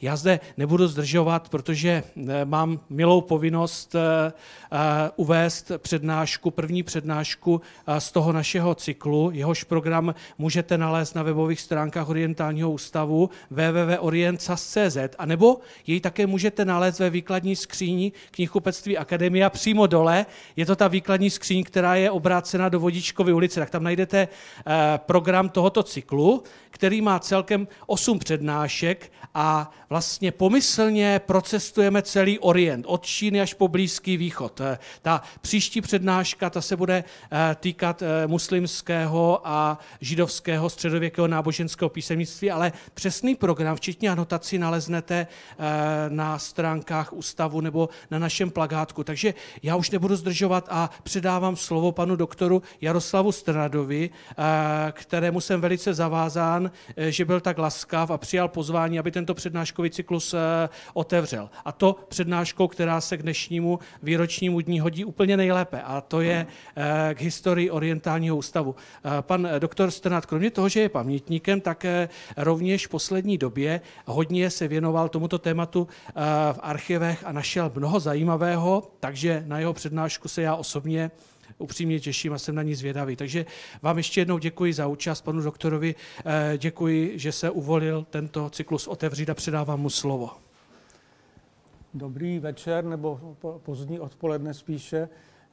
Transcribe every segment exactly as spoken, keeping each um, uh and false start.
já zde nebudu zdržovat, protože mám milou povinnost uvést přednášku, první přednášku z toho našeho cyklu. Jehož program můžete nalézt na webových stránkách Orientálního ústavu w w w tečka orient tečka c z a nebo jej také můžete nalézt ve výkladní skříni Knihkupectví Akademia přímo dole. Je to ta výkladní skříň, která je obrácena do Vodičkovy ulice. Tak tam najdete program tohoto cyklu, který má celkem osm přednášek a vlastně pomyslně procestujeme celý Orient, od Číny až po Blízký východ. Ta příští přednáška, ta se bude týkat muslimského a židovského středověkého náboženského písemnictví, ale přesný program, včetně anotací, naleznete na stránkách ústavu nebo na našem plakátku. Takže já už nebudu zdržovat a předávám slovo panu doktoru Jaroslavu Strnadovi, kterému jsem velice zavázán, že byl tak laskav a přijal pozvání, aby tento přednáškový cyklus otevřel. A to přednáškou, která se k dnešnímu výročnímu dní hodí úplně nejlépe, a to je k historii Orientálního ústavu. Pan doktor Strnad, kromě toho, že je pamětníkem, tak rovněž v poslední době hodně se věnoval tomuto tématu v archivech a našel mnoho zajímavého, takže na jeho přednášku se já osobně upřímně těším a jsem na ní zvědavý. Takže vám ještě jednou děkuji za účast, panu doktorovi, děkuji, že se uvolil tento cyklus otevřít a předávám mu slovo. Dobrý večer, nebo pozdní odpoledne spíše.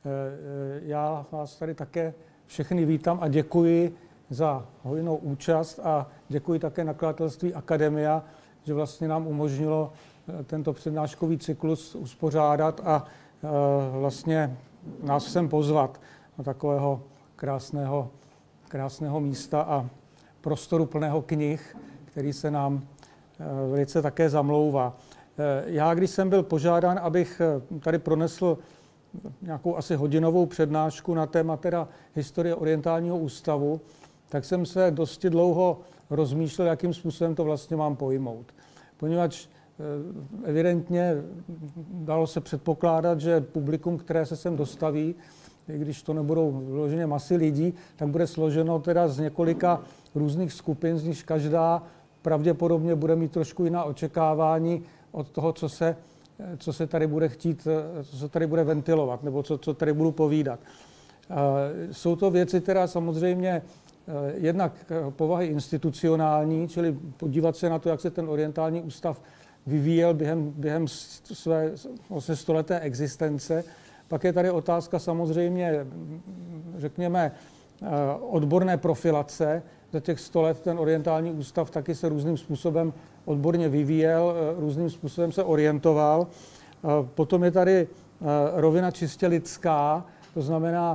Já vás tady také všechny vítám a děkuji za hojnou účast a děkuji také nakladatelství Akademia, že vlastně nám umožnilo tento přednáškový cyklus uspořádat a vlastně nás sem pozvat do takového krásného, krásného místa a prostoru plného knih, který se nám velice také zamlouvá. Já, když jsem byl požádán, abych tady pronesl nějakou asi hodinovou přednášku na téma teda historie Orientálního ústavu, tak jsem se dosti dlouho rozmýšlel, jakým způsobem to vlastně mám pojmout. Poněvadž evidentně dalo se předpokládat, že publikum, které se sem dostaví, i když to nebudou vloženě masy lidí, tak bude složeno teda z několika různých skupin, z nich každá pravděpodobně bude mít trošku jiná očekávání od toho, co se, co se tady bude chtít, co se tady bude ventilovat, nebo co, co tady budu povídat. Jsou to věci teda samozřejmě jednak povahy institucionální, čili podívat se na to, jak se ten Orientální ústav vyvíjel během, během své vlastně stoleté existence. Pak je tady otázka samozřejmě, řekněme, odborné profilace. Za těch sto let ten Orientální ústav taky se různým způsobem odborně vyvíjel, různým způsobem se orientoval. Potom je tady rovina čistě lidská, to znamená,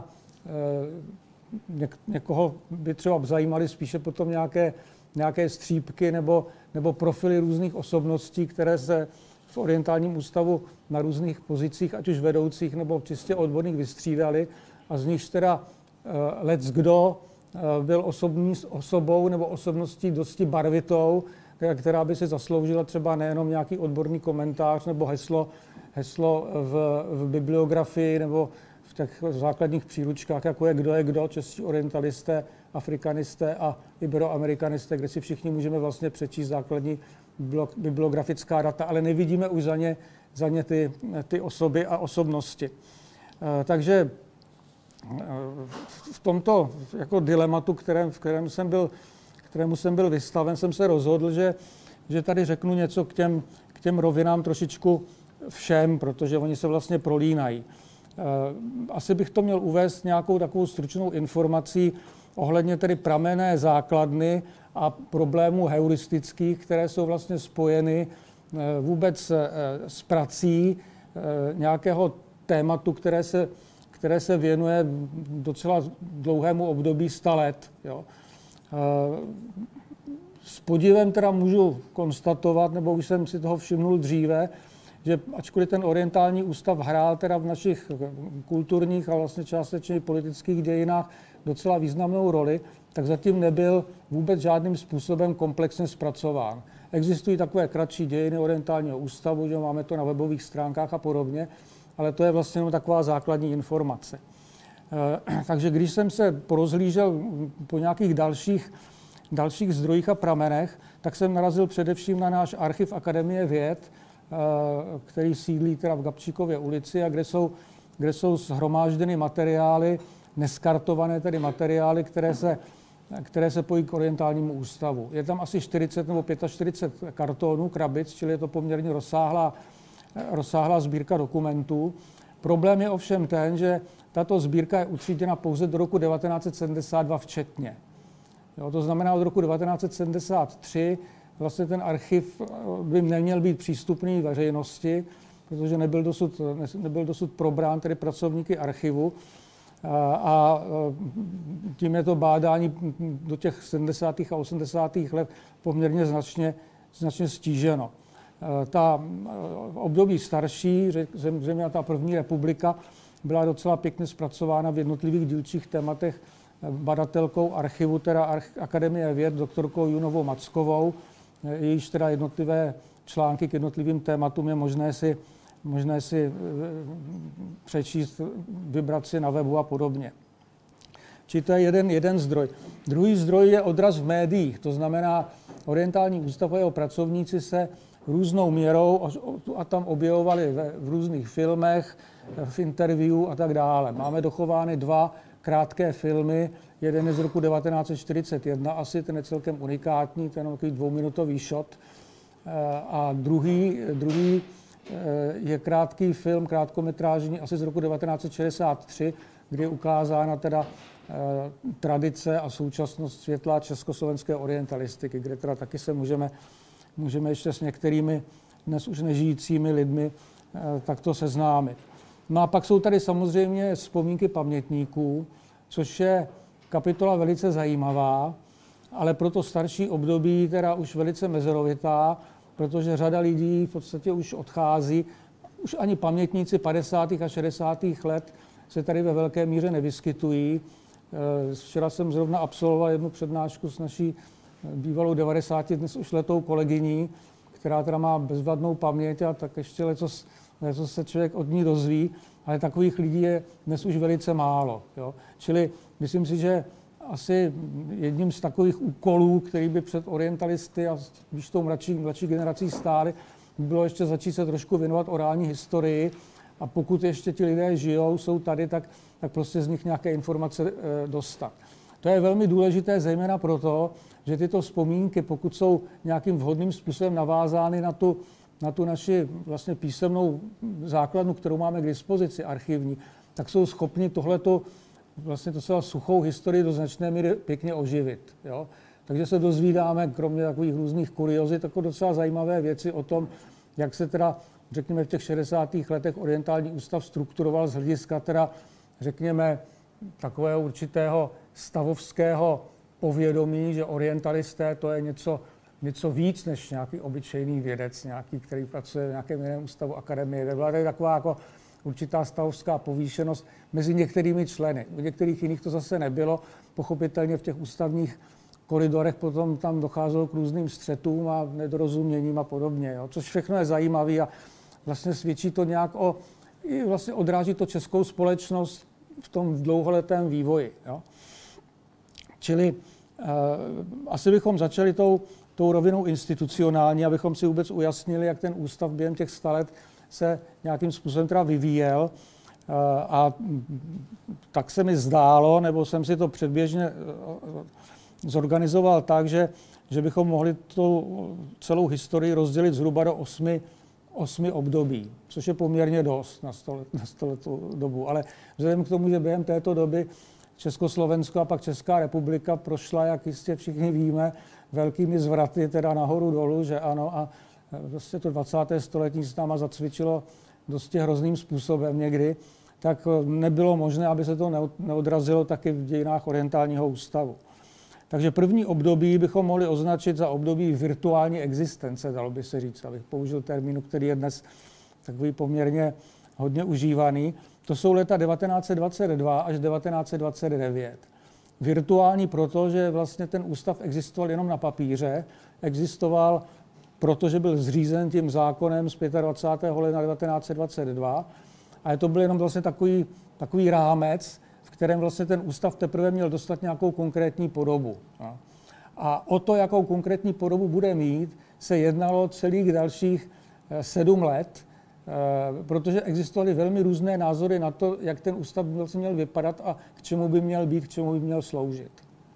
někoho by třeba zajímaly spíše potom nějaké, nějaké střípky nebo, nebo profily různých osobností, které se v Orientálním ústavu na různých pozicích, ať už vedoucích nebo čistě odborných, vystřídali a z nich teda leckdo byl osobní osobou nebo osobností dosti barvitou, která by si zasloužila třeba nejenom nějaký odborný komentář nebo heslo, heslo v, v bibliografii nebo v těch základních příručkách, jako je Kdo je kdo, čeští orientalisté, afrikanisté a iberoamerikanisté, kde si všichni můžeme vlastně přečíst základní bibliografická data, ale nevidíme už za ně, za ně ty, ty osoby a osobnosti. Takže v tomto jako dilematu, kterém, v kterém jsem byl, kterému jsem byl vystaven, jsem se rozhodl, že, že tady řeknu něco k těm, k těm rovinám trošičku všem, protože oni se vlastně prolínají. Asi bych to měl uvést nějakou takovou stručnou informací ohledně tedy pramenné základny a problémů heuristických, které jsou vlastně spojeny vůbec s prací nějakého tématu, které se, které se věnuje docela dlouhému období sta let. Jo. S podívem teda můžu konstatovat, nebo už jsem si toho všimnul dříve, že ačkoliv ten Orientální ústav hrál teda v našich kulturních a vlastně částečně politických dějinách docela významnou roli, tak zatím nebyl vůbec žádným způsobem komplexně zpracován. Existují takové kratší dějiny Orientálního ústavu, že máme to na webových stránkách a podobně, ale to je vlastně jenom taková základní informace. Takže když jsem se porozhlížel po nějakých dalších dalších zdrojích a pramenech, tak jsem narazil především na náš archiv Akademie věd, který sídlí teda v Gabčíkově ulici a kde jsou, kde jsou shromážděny materiály, neskartované tedy materiály, které se, které se pojí k orientálnímu ústavu. Je tam asi čtyřicet nebo čtyřicet pět kartonů, krabic, čili je to poměrně rozsáhlá, rozsáhlá sbírka dokumentů. Problém je ovšem ten, že tato sbírka je utříděna pouze do roku devatenáct set sedmdesát dva včetně. Jo, to znamená, od roku devatenáct set sedmdesát tři vlastně ten archiv by neměl být přístupný veřejnosti, protože nebyl dosud, nebyl dosud probrán tedy pracovníky archivu. A, a tím je to bádání do těch sedmdesátých a osmdesátých let poměrně značně, značně stíženo. Ta období starší, zřejmě ta první republika, byla docela pěkně zpracována v jednotlivých dílčích tématech badatelkou archivu, teda Akademie věd, doktorkou Junovou Mackovou. Jejíž teda jednotlivé články k jednotlivým tématům je možné si, možné si přečíst, vybrat si na webu a podobně. Čili to je jeden, jeden zdroj. Druhý zdroj je odraz v médiích, to znamená, Orientální ústav a jeho pracovníci se různou měrou a tam objevovali v různých filmech, v interview a tak dále. Máme dochovány dva krátké filmy, jeden je z roku devatenáct set čtyřicet jedna, asi ten je celkem unikátní, ten je takový dvouminutový shot. A druhý, druhý je krátký film, krátkometrážní, asi z roku devatenáct set šedesát tři, kdy je ukázána teda tradice a současnost světlá československé orientalistiky, kde teda taky se můžeme, můžeme ještě s některými dnes už nežijícími lidmi takto seznámit. No a pak jsou tady samozřejmě vzpomínky pamětníků, což je kapitola velice zajímavá, ale pro to starší období teda už velice mezerovitá, protože řada lidí v podstatě už odchází. Už ani pamětníci padesátých a šedesátých let se tady ve velké míře nevyskytují. Včera jsem zrovna absolvoval jednu přednášku s naší bývalou devadesáti dnes už letou kolegyní, která teda má bezvadnou paměť a tak ještě lecos, lecos se člověk od ní dozví, ale takových lidí je dnes už velice málo. Jo. Čili myslím si, že asi jedním z takových úkolů, který by před orientalisty a víš tou mladší, mladší generací stály, by bylo ještě začít se trošku věnovat orální historii a pokud ještě ti lidé žijou, jsou tady, tak, tak prostě z nich nějaké informace e, dostat. To je velmi důležité zejména proto, že tyto vzpomínky, pokud jsou nějakým vhodným způsobem navázány na tu, na tu naši vlastně písemnou základnu, kterou máme k dispozici, archivní, tak jsou schopni tohleto vlastně docela suchou historii do značné míry pěkně oživit. Jo? Takže se dozvídáme, kromě takových různých kuriozit, jako docela zajímavé věci o tom, jak se teda, řekněme, v těch šedesátých letech Orientální ústav strukturoval z hlediska teda, řekněme, takového určitého stavovského povědomí, že orientalisté to je něco, něco víc než nějaký obyčejný vědec, nějaký, který pracuje v nějakém jiném ústavu akademie. Byla tady taková jako určitá stavovská povýšenost mezi některými členy. U některých jiných to zase nebylo. Pochopitelně v těch ústavních koridorech potom tam docházelo k různým střetům a nedorozuměním a podobně. Jo. Což všechno je zajímavé a vlastně svědčí to nějak o, i vlastně odráží to českou společnost v tom dlouholetém vývoji. Jo. Čili eh, asi bychom začali tou, tou rovinou institucionální, abychom si vůbec ujasnili, jak ten ústav během těch sta let se nějakým způsobem teda vyvíjel. Eh, a tak se mi zdálo, nebo jsem si to předběžně zorganizoval tak, že, že bychom mohli tu celou historii rozdělit zhruba do osmi, osmi období, což je poměrně dost na sto let, na sto letou dobu. Ale vzhledem k tomu, že během této doby Československo a pak Česká republika prošla, jak jistě všichni víme, velkými zvraty, teda nahoru dolů, že ano, a vlastně to dvacáté století s náma zacvičilo dosti hrozným způsobem někdy, tak nebylo možné, aby se to neodrazilo taky v dějinách Orientálního ústavu. Takže první období bychom mohli označit za období virtuální existence, dalo by se říct, abych použil termín, který je dnes takový poměrně hodně užívaný. To jsou leta devatenáct set dvacet dva až devatenáct set dvacet devět. Virtuální proto, že vlastně ten ústav existoval jenom na papíře, existoval, protože byl zřízen tím zákonem z dvacátého pátého ledna devatenáct set dvacet dva, ale to byl jenom vlastně takový, takový rámec, v kterém vlastně ten ústav teprve měl dostat nějakou konkrétní podobu. A o to, jakou konkrétní podobu bude mít, se jednalo celých dalších sedm let, protože existovaly velmi různé názory na to, jak ten ústav by měl vypadat a k čemu by měl být, k čemu by měl sloužit.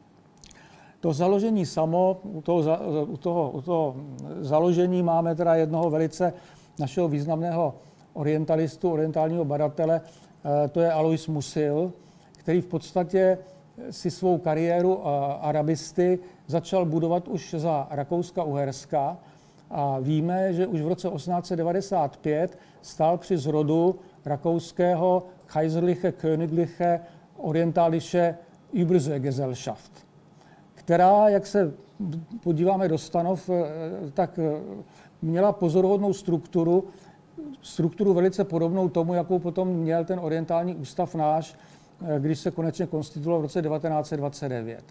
To založení samo, u toho, u toho, u toho založení máme teda jednoho velice našeho významného orientalistu, orientálního badatele, to je Alois Musil, který v podstatě si svou kariéru arabisty začal budovat už za Rakouska-Uherska a víme, že už v roce osmnáct set devadesát pět stál při zrodu rakouského Kaiserliche Königliche Orientalische Überseegesellschaft, která, jak se podíváme do stanov, tak měla pozoruhodnou strukturu, strukturu velice podobnou tomu, jakou potom měl ten orientální ústav náš, když se konečně konstituoval v roce devatenáct set dvacet devět.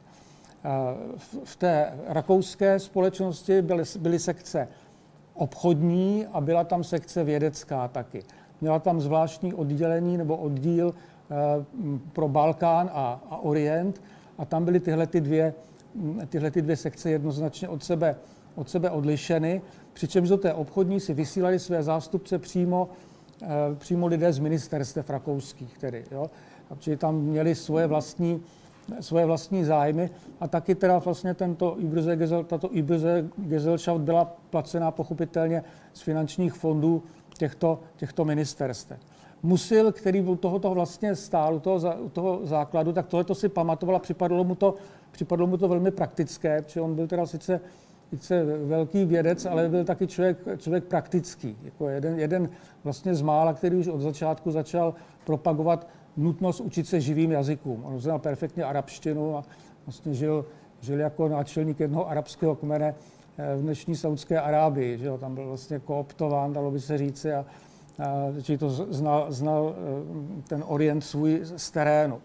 V té rakouské společnosti byly, byly sekce obchodní a byla tam sekce vědecká taky. Měla tam zvláštní oddělení nebo oddíl pro Balkán a, a Orient a tam byly tyhle ty dvě, tyhle ty dvě sekce jednoznačně od sebe, od sebe odlišeny, přičemž do té obchodní si vysílali své zástupce přímo, přímo lidé z ministerstev rakouských tedy, jo. Protože tam měli svoje vlastní, svoje vlastní zájmy a taky teda vlastně tento Überseegesell, tato Überseegesellschaft byla placená pochopitelně z finančních fondů těchto, těchto ministerstev. Musil, který byl tohoto vlastně stál u toho, u toho základu, tak tohleto si pamatoval a připadlo mu to, připadlo mu to velmi praktické, protože on byl teda sice, sice velký vědec, ale byl taky člověk, člověk praktický. Jako jeden, jeden vlastně z mála, který už od začátku začal propagovat nutnost učit se živým jazykům. On znal perfektně arabštinu a vlastně žil, žil jako náčelník jednoho arabského kmene v dnešní Saudské Arábii. Že jo? Tam byl vlastně kooptován, dalo by se říci, a, a či to znal, znal ten orient svůj z terénu.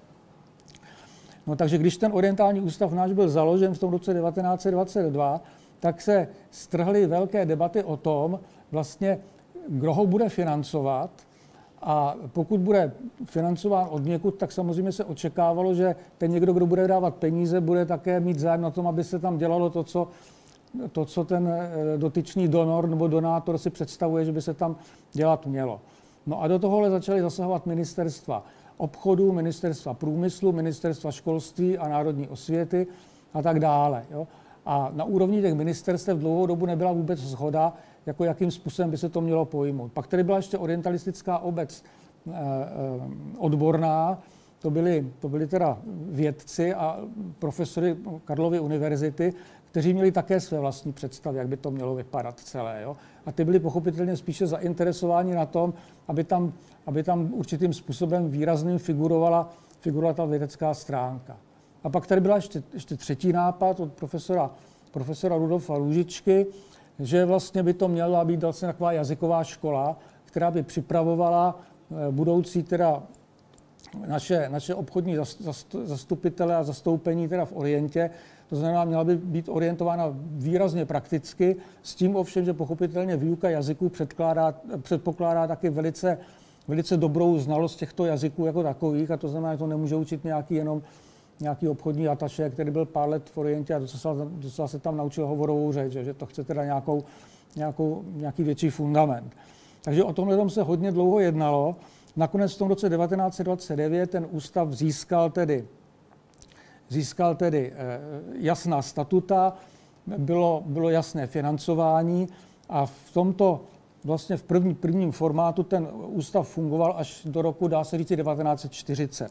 No, takže když ten orientální ústav náš byl založen v tom roce devatenáct set dvacet dva, tak se strhly velké debaty o tom, vlastně, kdo ho bude financovat. A pokud bude financován od někud, tak samozřejmě se očekávalo, že ten někdo, kdo bude dávat peníze, bude také mít zájem na tom, aby se tam dělalo to, co, to, co ten dotyčný donor nebo donátor si představuje, že by se tam dělat mělo. No a do tohohle začaly zasahovat ministerstva obchodu, ministerstva průmyslu, ministerstva školství a národní osvěty a tak dále. Jo. A na úrovni těch ministerstev dlouhou dobu nebyla vůbec shoda, jako jakým způsobem by se to mělo pojmout. Pak tady byla ještě orientalistická obec eh, eh, odborná, to byli, to byli teda vědci a profesory Karlovy univerzity, kteří měli také své vlastní představy, jak by to mělo vypadat celé. Jo? A ty byli pochopitelně spíše zainteresováni na tom, aby tam, aby tam určitým způsobem výrazným figurovala, figurovala ta vědecká stránka. A pak tady byla ještě, ještě třetí nápad od profesora, profesora Rudolfa Růžičky, že vlastně by to měla být vlastně taková jazyková škola, která by připravovala budoucí teda naše, naše obchodní zastupitele a zastoupení teda v Orientě. To znamená, měla by být orientována výrazně prakticky, s tím ovšem, že pochopitelně výuka jazyků předkládá, předpokládá taky velice, velice dobrou znalost těchto jazyků jako takových, a to znamená, že to nemůže učit nějaký jenom nějaký obchodní ataše, který byl pár let v Orientě a docela, docela se tam naučil hovorovou řeč, že to chce teda nějakou, nějakou, nějaký větší fundament. Takže o tomhle se hodně dlouho jednalo. Nakonec v tom roce devatenáct set dvacet devět ten ústav získal tedy, získal tedy jasná statuta, bylo, bylo jasné financování a v tomto vlastně v první, prvním formátu ten ústav fungoval až do roku, dá se říct, devatenáct set čtyřicet.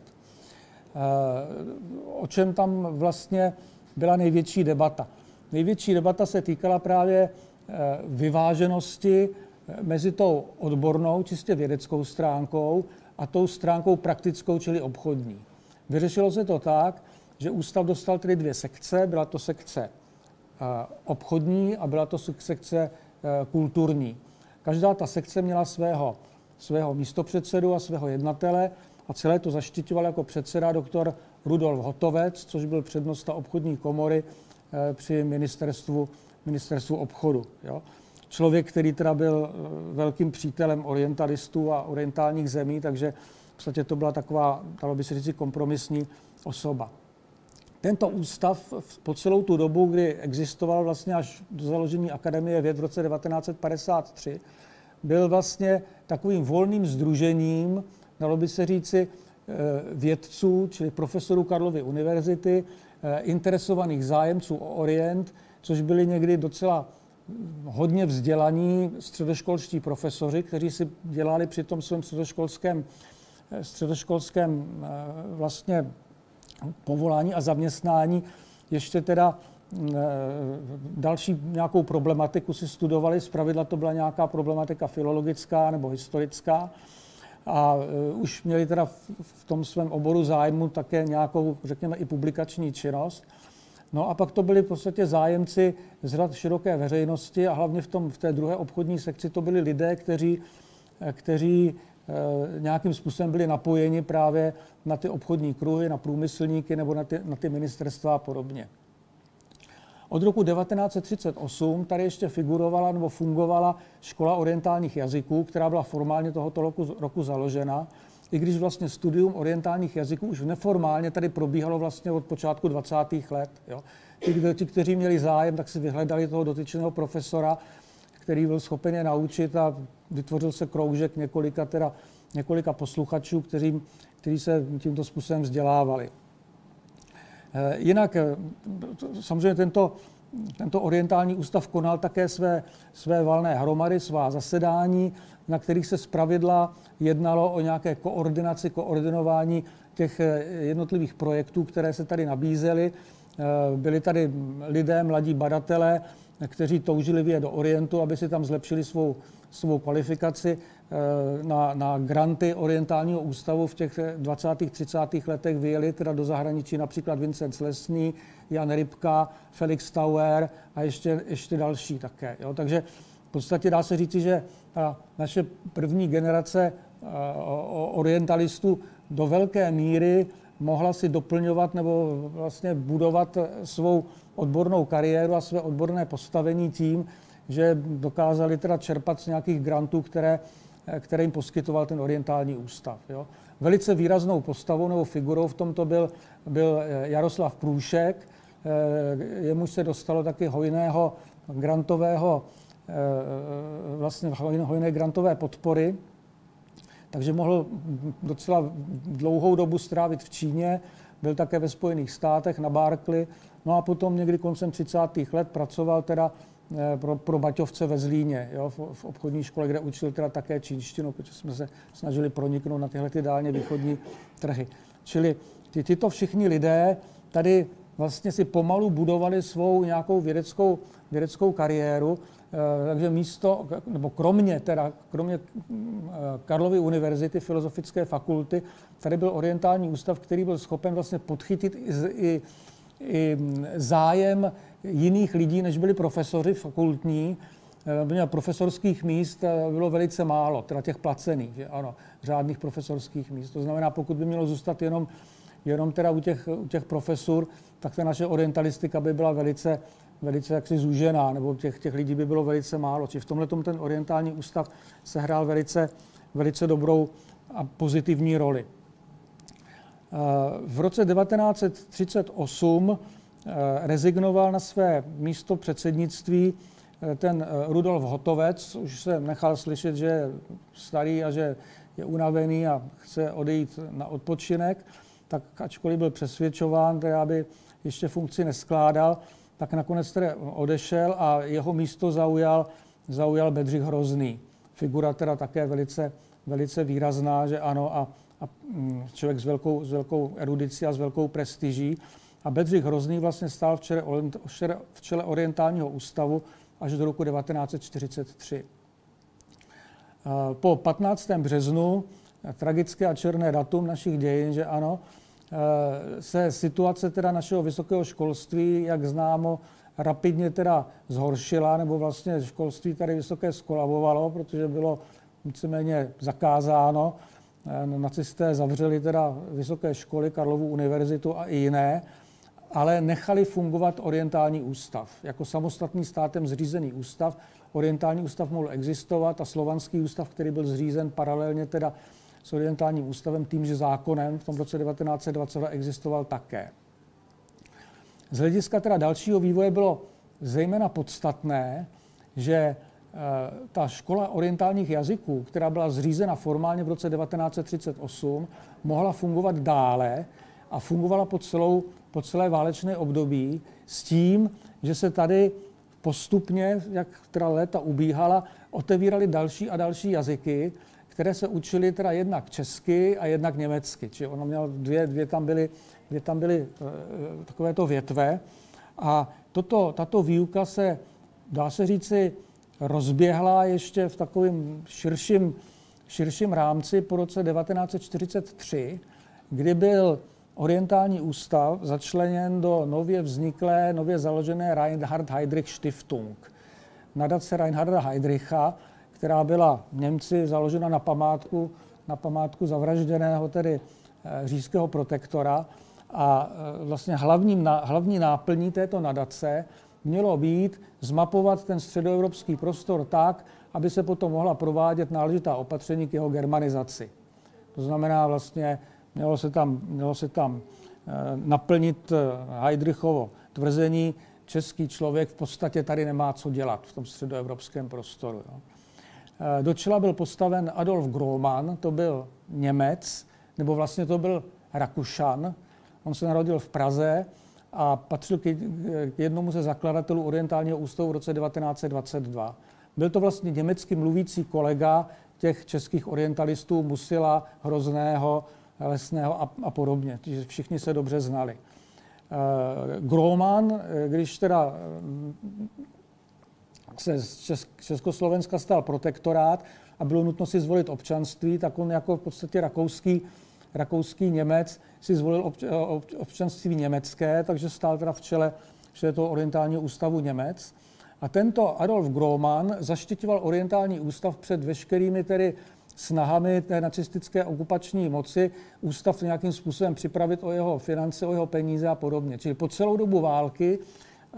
O čem tam vlastně byla největší debata? Největší debata se týkala právě vyváženosti mezi tou odbornou, čistě vědeckou stránkou a tou stránkou praktickou, čili obchodní. Vyřešilo se to tak, že ústav dostal tedy dvě sekce, byla to sekce obchodní a byla to sekce kulturní. Každá ta sekce měla svého, svého místopředsedu a svého jednatele a celé to zaštiťoval jako předseda doktor Rudolf Hotovec, což byl přednosta obchodní komory při ministerstvu, ministerstvu obchodu. Jo. Člověk, který teda byl velkým přítelem orientalistů a orientálních zemí, takže v podstatě to byla taková, dalo by se říct, kompromisní osoba. Tento ústav po celou tu dobu, kdy existoval vlastně až do založení Akademie věd v roce devatenáct set padesát tři, byl vlastně takovým volným sdružením, dalo by se říci, vědců, čili profesorů Karlovy univerzity, interesovaných zájemců o Orient, což byli někdy docela hodně vzdělaní středoškolští profesoři, kteří si dělali při tom svém středoškolském, středoškolském vlastně povolání a zaměstnání ještě teda další nějakou problematiku si studovali. Zpravidla to byla nějaká problematika filologická nebo historická. A už měli teda v tom svém oboru zájmu také nějakou, řekněme, i publikační činnost. No a pak to byli v podstatě zájemci z řad široké veřejnosti a hlavně v, tom, v té druhé obchodní sekci to byli lidé, kteří, kteří e, nějakým způsobem byli napojeni právě na ty obchodní kruhy, na průmyslníky nebo na ty, na ty ministerstva a podobně. Od roku devatenáct set třicet osm tady ještě figurovala nebo fungovala škola orientálních jazyků, která byla formálně tohoto roku, roku založena, i když vlastně studium orientálních jazyků už neformálně tady probíhalo vlastně od počátku dvacátých let. Jo. Ti, ti, kteří měli zájem, tak si vyhledali toho dotyčného profesora, který byl schopen je naučit a vytvořil se kroužek několika, teda, několika posluchačů, kteří, kteří se tímto způsobem vzdělávali. Jinak samozřejmě tento, tento orientální ústav konal také své, své valné hromady, svá zasedání, na kterých se zpravidla jednalo o nějaké koordinaci, koordinování těch jednotlivých projektů, které se tady nabízely. Byli tady lidé, mladí badatelé, kteří toužili vyjet do Orientu, aby si tam zlepšili svou, svou kvalifikaci. Na, na granty orientálního ústavu v těch dvacátých třicátých letech vyjeli teda do zahraničí například Vincent Slesný, Jan Rybka, Felix Tauer a ještě, ještě další také. Jo. Takže v podstatě dá se říci, že naše první generace orientalistů do velké míry mohla si doplňovat nebo vlastně budovat svou odbornou kariéru a své odborné postavení tím, že dokázali teda čerpat z nějakých grantů, které, které jim poskytoval ten orientální ústav. Jo. Velice výraznou postavou nebo figurou v tomto byl, byl Jaroslav Průšek, jemuž se dostalo taky hojného grantového, vlastně hojné grantové podpory, takže mohl docela dlouhou dobu strávit v Číně, byl také ve Spojených státech na Berkeley, no a potom někdy koncem třicátých let pracoval teda pro, pro Baťovce ve Zlíně, jo, v, v obchodní škole, kde učil teda také čínštinu, protože jsme se snažili proniknout na tyhle ty dálně východní trhy. Čili ty, tyto všichni lidé tady vlastně si pomalu budovali svou nějakou vědeckou, vědeckou kariéru, takže místo, nebo kromě, teda, kromě Karlovy univerzity, filozofické fakulty, tady byl orientální ústav, který byl schopen vlastně podchytit i, i, i zájem jiných lidí, než byli profesoři fakultní. Profesorských míst bylo velice málo, teda těch placených, že ano, řádných profesorských míst. To znamená, pokud by mělo zůstat jenom, jenom teda u těch, u těch profesur, tak ta naše orientalistika by byla velice velice jaksi zúžená, nebo těch, těch lidí by bylo velice málo. Či v tomhletom ten orientální ústav sehrál velice, velice dobrou a pozitivní roli. V roce devatenáct set třicet osm rezignoval na své místo předsednictví ten Rudolf Hotovec, už se nechal slyšet, že je starý a že je unavený a chce odejít na odpočinek, tak ačkoliv byl přesvědčován, aby ještě funkci neskládal, tak nakonec tedy odešel a jeho místo zaujal, zaujal Bedřich Hrozný. Figura teda také velice, velice výrazná, že ano, a, a člověk s velkou, s velkou erudicí a s velkou prestiží. A Bedřich Hrozný vlastně stál v čele, v čele orientálního ústavu až do roku devatenáct set čtyřicet tři. Po patnáctého březnu, tragické a černé datum našich dějin, že ano, se situace teda našeho vysokého školství, jak známo, rapidně teda zhoršila, nebo vlastně školství tady vysoké skolabovalo, protože bylo víceméně zakázáno. Nacisté zavřeli teda vysoké školy, Karlovu univerzitu a i jiné, ale nechali fungovat orientální ústav. Jako samostatný státem zřízený ústav, orientální ústav mohl existovat a slovanský ústav, který byl zřízen paralelně teda s orientálním ústavem, tímže zákonem v tom roce devatenáct set dvacet dva existoval také. Z hlediska teda dalšího vývoje bylo zejména podstatné, že ta škola orientálních jazyků, která byla zřízena formálně v roce devatenáct set třicet osm, mohla fungovat dále a fungovala po, celou, po celé válečné období s tím, že se tady postupně, jak teda léta ubíhala, otevíraly další a další jazyky, které se učily teda jednak česky a jednak německy. Čili ono mělo dvě, dvě tam byly, dvě tam byly e, takovéto větve. A toto, tato výuka se, dá se říci, rozběhla ještě v takovém širším, širším rámci po roce devatenáct set čtyřicet tři, kdy byl orientální ústav začleněn do nově vzniklé, nově založené Reinhard Heydrich Stiftung. Nadace Reinharda Heydricha, která byla Němci založena na památku, na památku zavražděného tedy říšského protektora. A vlastně hlavním, hlavní náplní této nadace mělo být zmapovat ten středoevropský prostor tak, aby se potom mohla provádět náležitá opatření k jeho germanizaci. To znamená vlastně, mělo se tam, mělo se tam naplnit Heydrichovo tvrzení, český člověk v podstatě tady nemá co dělat v tom středoevropském prostoru. Jo. Do čela byl postaven Adolf Grohmann, to byl Němec, nebo vlastně to byl Rakušan. On se narodil v Praze a patřil k jednomu ze zakladatelů Orientálního ústavu v roce devatenáct set dvacet dva. Byl to vlastně německy mluvící kolega těch českých orientalistů Musila, Hrozného, Lesného a, a podobně. Všichni se dobře znali. Grohmann, když teda se z Československa stal protektorát a bylo nutno si zvolit občanství, tak on jako v podstatě rakouský, rakouský Němec si zvolil obč, občanství německé, takže stál teda v čele, v čele toho orientálního ústavu Němec. A tento Adolf Grohmann zaštiťoval orientální ústav před veškerými tedy snahami té nacistické okupační moci ústav nějakým způsobem připravit o jeho finance, o jeho peníze a podobně. Čili po celou dobu války, eh,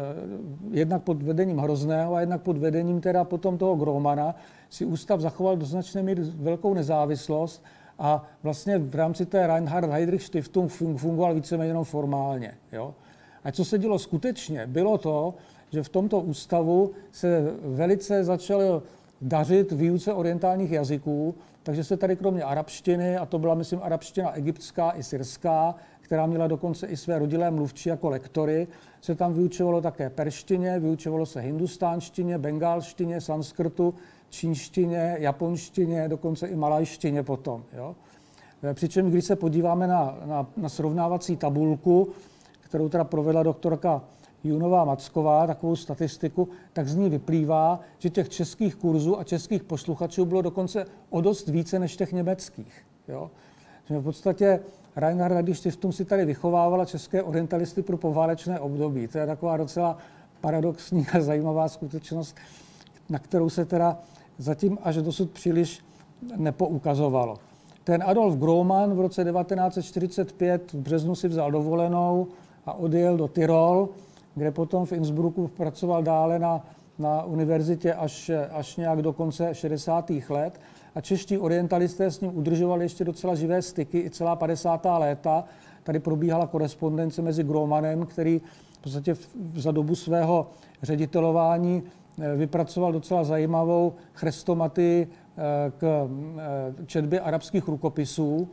jednak pod vedením Hrozného a jednak pod vedením teda potom toho Grohmanna, si ústav zachoval do značné míry velkou nezávislost a vlastně v rámci té Reinhard Heydrich Stiftung fungoval víceméně jenom formálně. Jo? A co se dělo skutečně, bylo to, že v tomto ústavu se velice začalo dařit výuce orientálních jazyků, takže se tady kromě arabštiny, a to byla, myslím, arabština egyptská i syrská, která měla dokonce i své rodilé mluvčí jako lektory, se tam vyučovalo také perštině, vyučovalo se hindustánštině, bengálštině, sanskrtu, čínštině, japonštině, dokonce i malajštině potom. Jo? Přičemž, když se podíváme na, na, na srovnávací tabulku, kterou teda provedla doktorka Junová Macková, takovou statistiku, tak z ní vyplývá, že těch českých kurzů a českých posluchačů bylo dokonce o dost více než těch německých. Jo? Že v podstatě Reinhard Heydrich Stiftung si tady vychovávala české orientalisty pro poválečné období. To je taková docela paradoxní a zajímavá skutečnost, na kterou se teda zatím až dosud příliš nepoukazovalo. Ten Adolf Grohmann v roce devatenáct set čtyřicet pět v březnu si vzal dovolenou a odjel do Tyrol, kde potom v Innsbrucku pracoval dále na, na univerzitě až, až nějak do konce šedesátých let. A čeští orientalisté s ním udržovali ještě docela živé styky i celá padesátá léta. Tady probíhala korespondence mezi Grohmannem, který v podstatě za dobu svého ředitelování vypracoval docela zajímavou chrestomatii k četbě arabských rukopisů.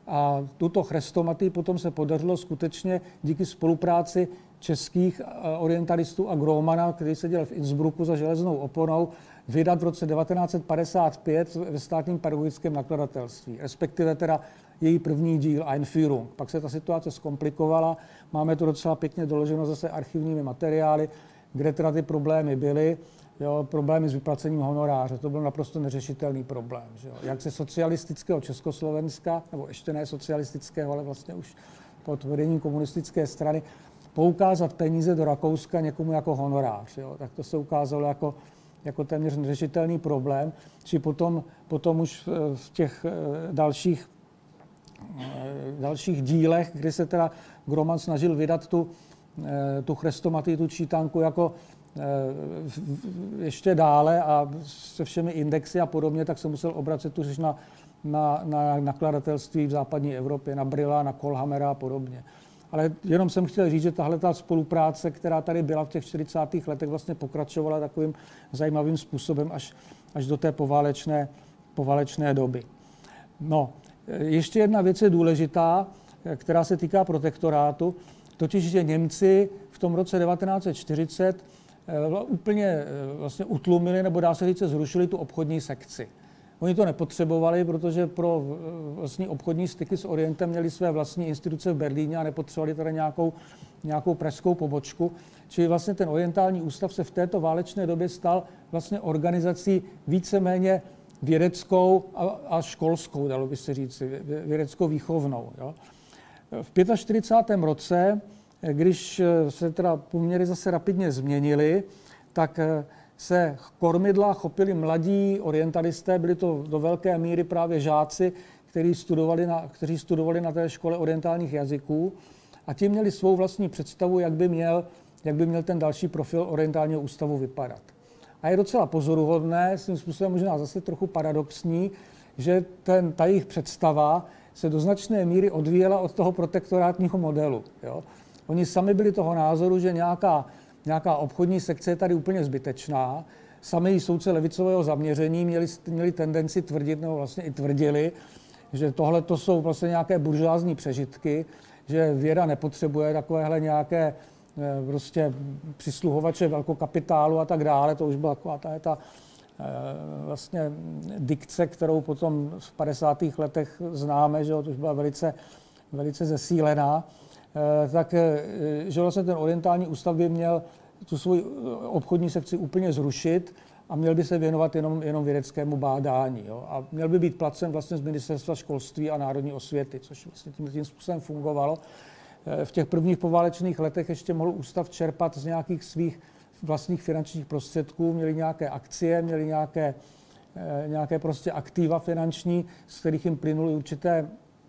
A tuto chrestomatii potom se podařilo skutečně díky spolupráci českých orientalistů a Grohmanna, který seděl v Innsbrucku za železnou oponou, vydat v roce devatenáct set padesát pět ve státním pedagogickém nakladatelství, respektive teda její první díl Einführung. Pak se ta situace zkomplikovala, máme to docela pěkně doloženo zase archivními materiály, kde teda ty problémy byly, jo, problémy s vyplacením honoráře, to byl naprosto neřešitelný problém. Že jo. Jak se socialistického Československa, nebo ještě ne socialistického, ale vlastně už pod vedením komunistické strany, poukázat peníze do Rakouska někomu jako honorář. Jo. Tak to se ukázalo jako, jako téměř neřešitelný problém. Či potom, potom už v těch dalších, dalších dílech, kdy se teda Grohmann snažil vydat tu, tu chrestomatii, tu čítanku jako ještě dále a se všemi indexy a podobně, tak se musel obracet tu na, na, na nakladatelství v západní Evropě, na Brilla, na Kohlhamera a podobně. Ale jenom jsem chtěl říct, že tahle ta spolupráce, která tady byla v těch čtyřicátých letech, vlastně pokračovala takovým zajímavým způsobem až, až do té poválečné, poválečné doby. No, ještě jedna věc je důležitá, která se týká protektorátu, totiž, že Němci v tom roce devatenáct set čtyřicet úplně vlastně utlumili, nebo dá se říct, zrušili tu obchodní sekci. Oni to nepotřebovali, protože pro vlastní obchodní styky s Orientem měli své vlastní instituce v Berlíně a nepotřebovali tady nějakou, nějakou pražskou pobočku. Čili vlastně ten orientální ústav se v této válečné době stal vlastně organizací víceméně vědeckou a, a školskou, dalo by se říct, vědeckou výchovnou. Jo. V čtyřicátém pátém roce, když se teda poměry zase rapidně změnily, tak se kormidla chopili mladí orientalisté, byli to do velké míry právě žáci, kteří studovali na, kteří studovali na té škole orientálních jazyků a ti měli svou vlastní představu, jak by měl, jak by měl ten další profil orientálního ústavu vypadat. A je docela pozoruhodné, svým způsobem možná zase trochu paradoxní, že ten, ta jejich představa se do značné míry odvíjela od toho protektorátního modelu. Jo? Oni sami byli toho názoru, že nějaká, nějaká obchodní sekce je tady úplně zbytečná. Sami soudce levicového zaměření měli, měli tendenci tvrdit, nebo vlastně i tvrdili, že tohle to jsou vlastně nějaké buržoázní přežitky, že věda nepotřebuje takovéhle nějaké prostě přisluhovače velkokapitálu a tak dále. To už byla taková ta, ta vlastně dikce, kterou potom v padesátých letech známe, že to už byla velice, velice zesílená. Tak, že vlastně ten orientální ústav by měl tu svoji obchodní sekci úplně zrušit a měl by se věnovat jenom, jenom vědeckému bádání. Jo? A měl by být placen vlastně z Ministerstva školství a národní osvěty, což vlastně tím, tím způsobem fungovalo. V těch prvních poválečných letech ještě mohl ústav čerpat z nějakých svých vlastních finančních prostředků, měli nějaké akcie, měli nějaké, nějaké prostě aktiva finanční, z kterých jim plynuly určité,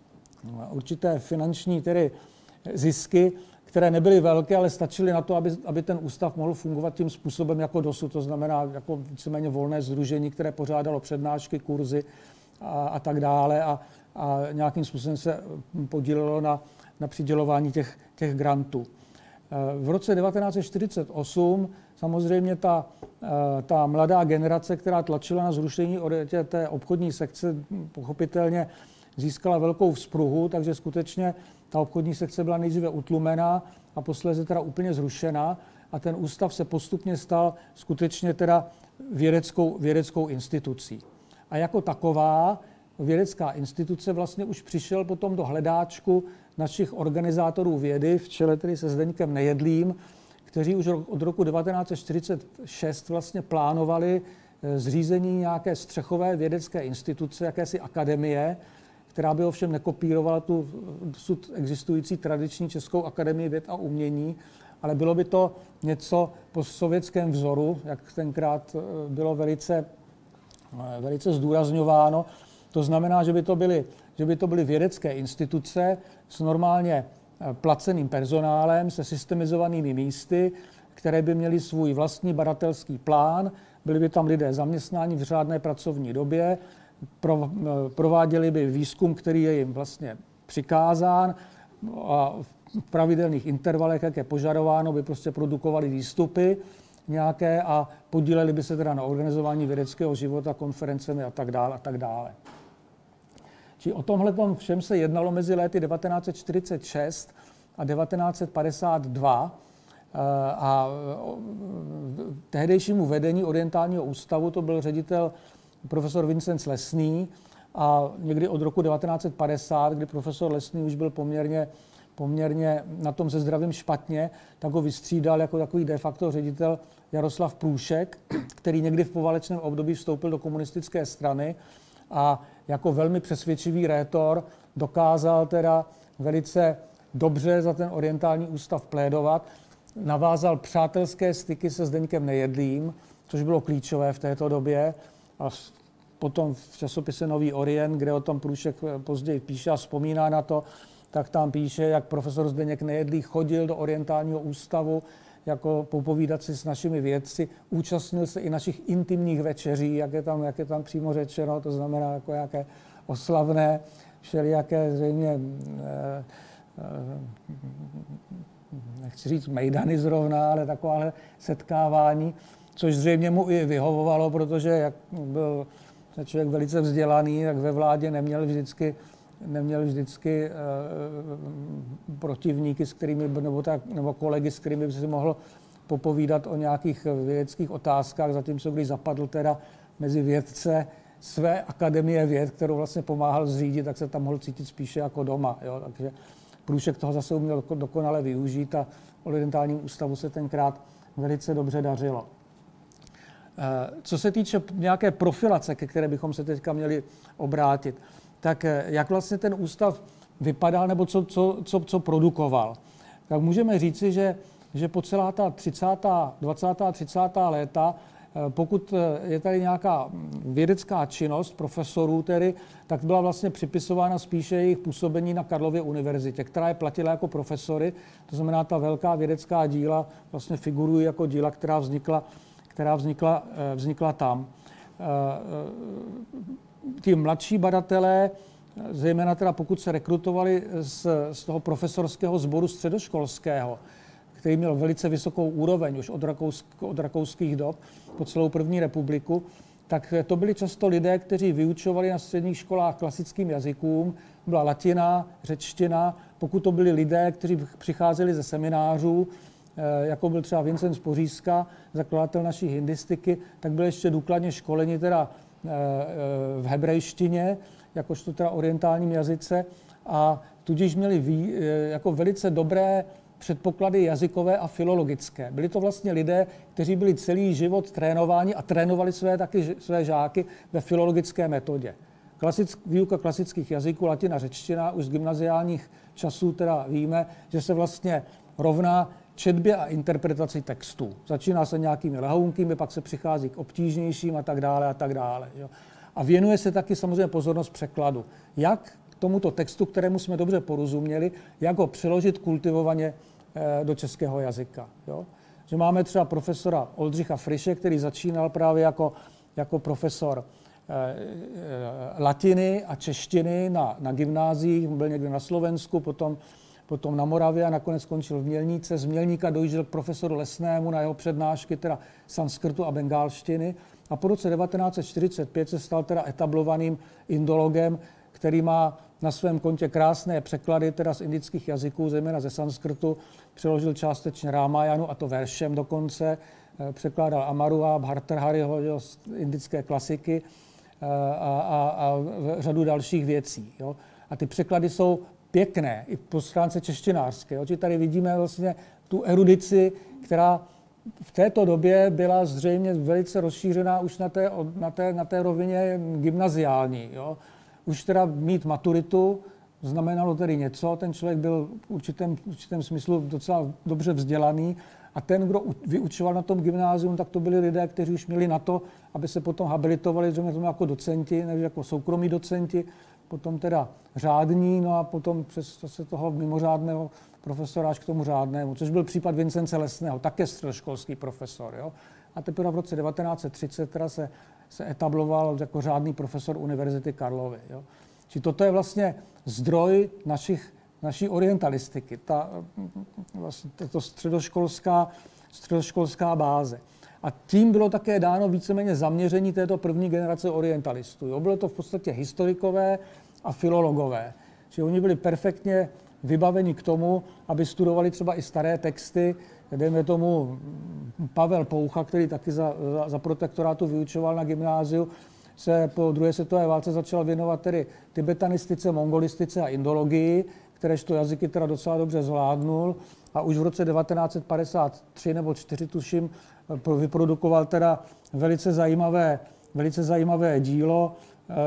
určité finanční tedy zisky, které nebyly velké, ale stačily na to, aby, aby ten ústav mohl fungovat tím způsobem jako dosud. To znamená jako víceméně volné sdružení, které pořádalo přednášky, kurzy a, a tak dále a, a nějakým způsobem se podílelo na, na přidělování těch, těch grantů. V roce devatenáct set čtyřicet osm samozřejmě ta, ta mladá generace, která tlačila na zrušení té obchodní sekce, pochopitelně získala velkou vzpruhu, takže skutečně ta obchodní sekce byla nejdříve utlumená a posléze teda úplně zrušena a ten ústav se postupně stal skutečně teda vědeckou, vědeckou institucí. A jako taková vědecká instituce vlastně už přišel potom do hledáčku našich organizátorů vědy, v čele tedy se Zdeňkem Nejedlým, kteří už od roku devatenáct set čtyřicet šest vlastně plánovali zřízení nějaké střechové vědecké instituce, jakési akademie, která by ovšem nekopírovala tu dosud existující tradiční Českou akademii věd a umění, ale bylo by to něco po sovětském vzoru, jak tenkrát bylo velice, velice zdůrazňováno. To znamená, že by to byly, že by to byly vědecké instituce s normálně placeným personálem, se systemizovanými místy, které by měly svůj vlastní badatelský plán, byli by tam lidé zaměstnáni v řádné pracovní době, prováděli by výzkum, který je jim vlastně přikázán a v pravidelných intervalech, jak je požadováno, by prostě produkovali výstupy nějaké a podíleli by se teda na organizování vědeckého života, konferencemi a tak dále a tak dále. Čili o tomhle všem se jednalo mezi léty devatenáct set čtyřicet šest a devatenáct set padesát dva a tehdejšímu vedení orientálního ústavu to byl ředitel profesor Vincenc Lesný a někdy od roku devatenáct set padesát, kdy profesor Lesný už byl poměrně, poměrně na tom se zdravím špatně, tak ho vystřídal jako takový de facto ředitel Jaroslav Průšek, který někdy v poválečném období vstoupil do komunistické strany a jako velmi přesvědčivý rétor dokázal teda velice dobře za ten orientální ústav plédovat. Navázal přátelské styky se Zdeňkem Nejedlým, což bylo klíčové v této době. A potom v časopise Nový Orient, kde o tom Průšek později píše a vzpomíná na to, tak tam píše, jak profesor Zdeněk Nejedlý chodil do orientálního ústavu jako popovídat si s našimi vědci, účastnil se i našich intimních večeří, jak je tam, jak je tam přímo řečeno, to znamená jako jaké oslavné, všelijaké zřejmě nechci říct mejdany zrovna, ale takováhle setkávání, což zřejmě mu i vyhovovalo, protože jak byl člověk velice vzdělaný, tak ve vládě neměl vždycky, neměl vždycky uh, protivníky, s kterými, nebo, tak, nebo kolegy, s kterými by si mohl popovídat o nějakých vědeckých otázkách, zatímco když zapadl teda mezi vědce své akademie věd, kterou vlastně pomáhal zřídit, tak se tam mohl cítit spíše jako doma. Jo? Takže průšek toho zase uměl dokonale využít a Orientálnímu ústavu se tenkrát velice dobře dařilo. Co se týče nějaké profilace, ke které bychom se teďka měli obrátit, tak jak vlastně ten ústav vypadal nebo co, co, co, co produkoval, tak můžeme říci, že, že po celá ta třicátá, dvacátá a třicátá léta, pokud je tady nějaká vědecká činnost profesorů tedy, tak byla vlastně připisována spíše jejich působení na Karlově univerzitě, která je platila jako profesory, to znamená ta velká vědecká díla vlastně figurují jako díla, která vznikla která vznikla, vznikla tam. Ti mladší badatelé, zejména teda pokud se rekrutovali z, z toho profesorského sboru středoškolského, který měl velice vysokou úroveň už od, rakousk, od rakouských dob po celou první republiku, tak to byli často lidé, kteří vyučovali na středních školách klasickým jazykům, byla latina, řečtina, pokud to byli lidé, kteří přicházeli ze seminářů, jako byl třeba Vincent Spořízka, zakladatel naší hindistiky, tak byl ještě důkladně školeni teda v hebrejštině, jakožto teda orientálním jazyce, a tudíž měli vý, jako velice dobré předpoklady jazykové a filologické. Byli to vlastně lidé, kteří byli celý život trénováni a trénovali své, taky, své žáky ve filologické metodě. Klasick, výuka klasických jazyků, latina, řečtina, už z gymnaziálních časů teda víme, že se vlastně rovná četbě a interpretaci textů. Začíná se nějakými lehounkými, pak se přichází k obtížnějším a tak dále a tak dále. Jo. A věnuje se taky samozřejmě pozornost překladu. Jak k tomuto textu, kterému jsme dobře porozuměli, jak ho přeložit kultivovaně e, do českého jazyka. Jo. Že máme třeba profesora Oldřicha Friše, který začínal právě jako, jako profesor e, e, latiny a češtiny na, na gymnáziích, byl někde na Slovensku, potom potom na Moravě a nakonec skončil v Mělníce. Z Mělníka dojížděl k profesoru Lesnému na jeho přednášky, teda sanskrtu a bengálštiny. A po roce devatenáct set čtyřicet pět se stal teda etablovaným indologem, který má na svém kontě krásné překlady teda z indických jazyků, zejména ze sanskrtu. Přeložil částečně Rámajanu, a to veršem dokonce. Překládal Amarua, Bhartrhariho z indické klasiky a, a, a řadu dalších věcí. Jo. A ty překlady jsou pěkné, i po stránce češtinářské. Oči tady vidíme vlastně tu erudici, která v této době byla zřejmě velice rozšířená už na té, na té, na té rovině gymnaziální. Jo. Už teda mít maturitu znamenalo tedy něco, ten člověk byl v určitém, v určitém smyslu docela dobře vzdělaný a ten, kdo vyučoval na tom gymnázium, tak to byli lidé, kteří už měli na to, aby se potom habilitovali tomu jako docenti, nebo jako soukromí docenti, potom teda řádní, no a potom přes zase toho mimořádného profesora až k tomu řádnému, což byl případ Vincence Lesného, také středoškolský profesor. Jo? A teprve v roce devatenáct set třicet teda se, se etabloval jako řádný profesor Univerzity Karlovy. Jo? Či toto je vlastně zdroj našich, naší orientalistiky, ta, vlastně tato středoškolská, středoškolská báze. A tím bylo také dáno víceméně zaměření této první generace orientalistů. Jo? Bylo to v podstatě historikové a filologové. Že oni byli perfektně vybaveni k tomu, aby studovali třeba i staré texty. Dejme tomu Pavel Poucha, který taky za, za, za protektorátu vyučoval na gymnáziu, se po druhé světové válce začal věnovat tedy tibetanistice, mongolistice a indologii, kteréžto jazyky teda docela dobře zvládnul. A už v roce devatenáct set padesát tři nebo čtyři tuším, vyprodukoval teda velice zajímavé, velice zajímavé dílo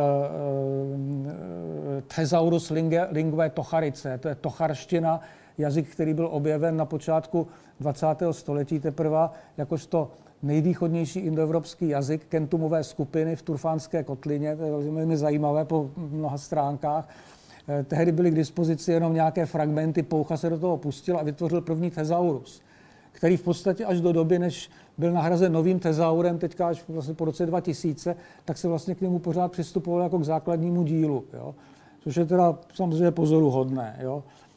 Thesaurus linguae tocharice. To je tocharština, jazyk, který byl objeven na počátku dvacátého století teprve, jakožto nejvýchodnější indoevropský jazyk kentumové skupiny v Turfánské kotlině. To je velmi zajímavé po mnoha stránkách. Tehdy byly k dispozici jenom nějaké fragmenty, Poucha se do toho pustil a vytvořil první Thesaurus, který v podstatě až do doby, než byl nahrazen novým Thesaurem, teďka až vlastně po roce dva tisíce, tak se vlastně k němu pořád přistupoval jako k základnímu dílu. Jo? Což je teda samozřejmě pozoruhodné. Jo?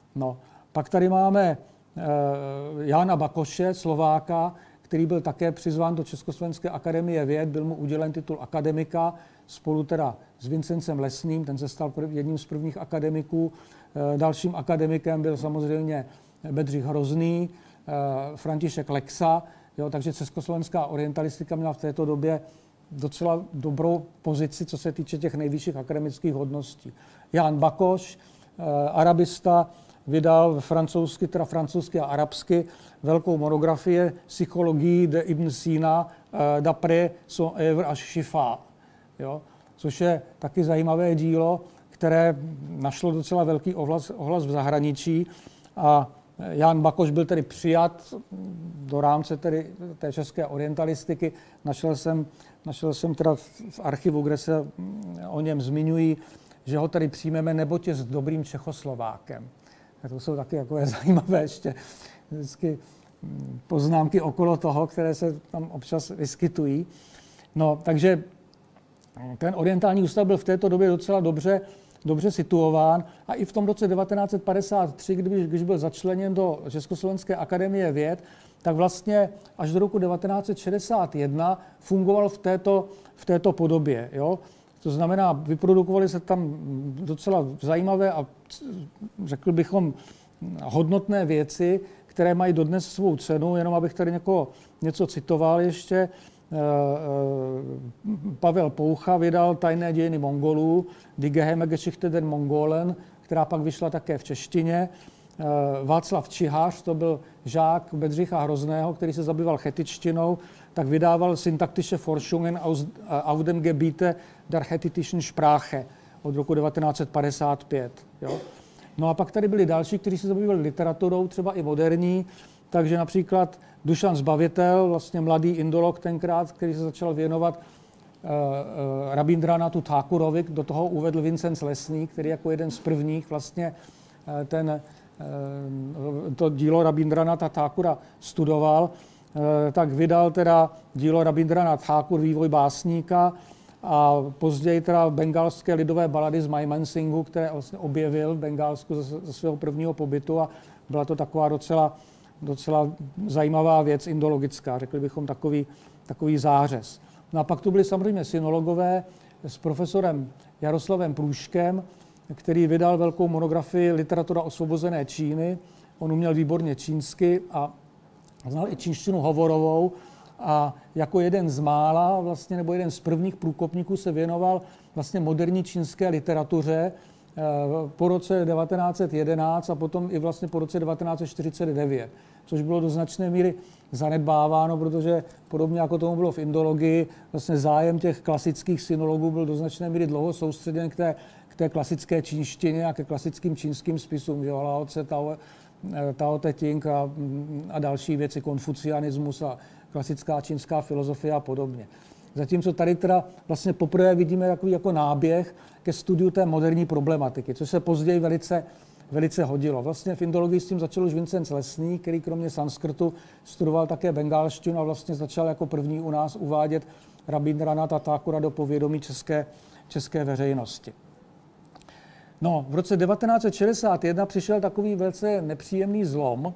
No, pak tady máme Jána Bakoše, Slováka, který byl také přizván do Československé akademie věd, byl mu udělen titul akademika, spolu teda s Vincencem Lesným, ten se stal jedním z prvních akademiků. Dalším akademikem byl samozřejmě Bedřich Hrozný, František Lexa, jo, takže československá orientalistika měla v této době docela dobrou pozici, co se týče těch nejvyšších akademických hodností. Ján Bakoš, arabista, vydal francouzsky, teda francouzsky a arabsky velkou monografii Psychologie de Ibn Sina d'après son œuvre à Shifa, jo, což je taky zajímavé dílo, které našlo docela velký ohlas, ohlas v zahraničí a Ján Bakoš byl tedy přijat do rámce tedy té české orientalistiky. Našel jsem, našel jsem teda v archivu, kde se o něm zmiňují, že ho tady přijmeme, neboť je s dobrým Čechoslovákem. A to jsou taky takové zajímavé ještě vždycky poznámky okolo toho, které se tam občas vyskytují. No, takže ten orientální ústav byl v této době docela dobře, dobře situován a i v tom roce devatenáct set padesát tři, když, když byl začleněn do Československé akademie věd, tak vlastně až do roku devatenáct set šedesát jedna fungoval v této, v této podobě. Jo? To znamená, vyprodukovaly se tam docela zajímavé a řekl bychom hodnotné věci, které mají dodnes svou cenu, jenom abych tady někoho, něco citoval ještě. Pavel Poucha vydal Tajné dějiny Mongolů, Die geheime Geschichte der Mongolen, která pak vyšla také v češtině. Václav Čihář, to byl žák Bedřicha Hrozného, který se zabýval chetičtinou, tak vydával Syntaktische Forschungen aus, auf dem Gebiete der Hethitischen Sprache od roku devatenáct set padesát pět. Jo. No a pak tady byli další, kteří se zabývali literaturou, třeba i moderní, takže například Dušan Zbavitel, vlastně mladý indolog tenkrát, který se začal věnovat uh, uh, Rabindranathu Thakurovi, do toho uvedl Vincenc Lesný, který jako jeden z prvních vlastně uh, ten, uh, to dílo Rabindranatha Thakura studoval, uh, tak vydal teda dílo Rabindranath Thakur, Vývoj básníka, a později teda bengalské lidové balady z Mymensinghu, které vlastně objevil v Bengálsku ze, ze svého prvního pobytu a byla to taková docela docela zajímavá věc indologická, řekli bychom takový, takový zářez. No a pak tu byli samozřejmě synologové s profesorem Jaroslavem Průškem, který vydal velkou monografii Literatura osvobozené Číny. On uměl výborně čínsky a znal i čínštinu hovorovou a jako jeden z mála, vlastně, nebo jeden z prvních průkopníků se věnoval vlastně moderní čínské literatuře po roce devatenáct set jedenáct a potom i vlastně po roce devatenáct set čtyřicet devět, což bylo do značné míry zanedbáváno, protože podobně jako tomu bylo v indologii, vlastně zájem těch klasických synologů byl do značné míry dlouho soustředěn k té, k té klasické čínštině a ke klasickým čínským spisům, že Lao Tse, Tao, Tao Te Ching a, a další věci, konfucianismus a klasická čínská filozofie a podobně. Zatímco tady teda vlastně poprvé vidíme takový jako náběh ke studiu té moderní problematiky, což se později velice, velice hodilo. Vlastně v indologii s tím začal už Vincenc Lesný, který kromě sanskrtu studoval také bengálštinu a vlastně začal jako první u nás uvádět Rabindranatha Thakura do povědomí české, české veřejnosti. No, v roce devatenáct set šedesát jedna přišel takový velice nepříjemný zlom,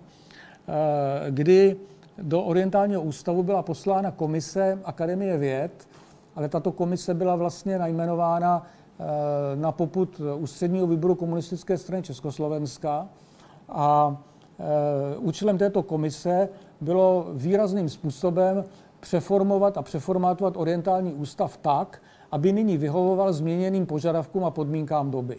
kdy do Orientálního ústavu byla poslána komise Akademie věd, ale tato komise byla vlastně najmenována na popud Ústředního výboru komunistické strany Československa a účelem této komise bylo výrazným způsobem přeformovat a přeformátovat Orientální ústav tak, aby nyní vyhovoval změněným požadavkům a podmínkám doby.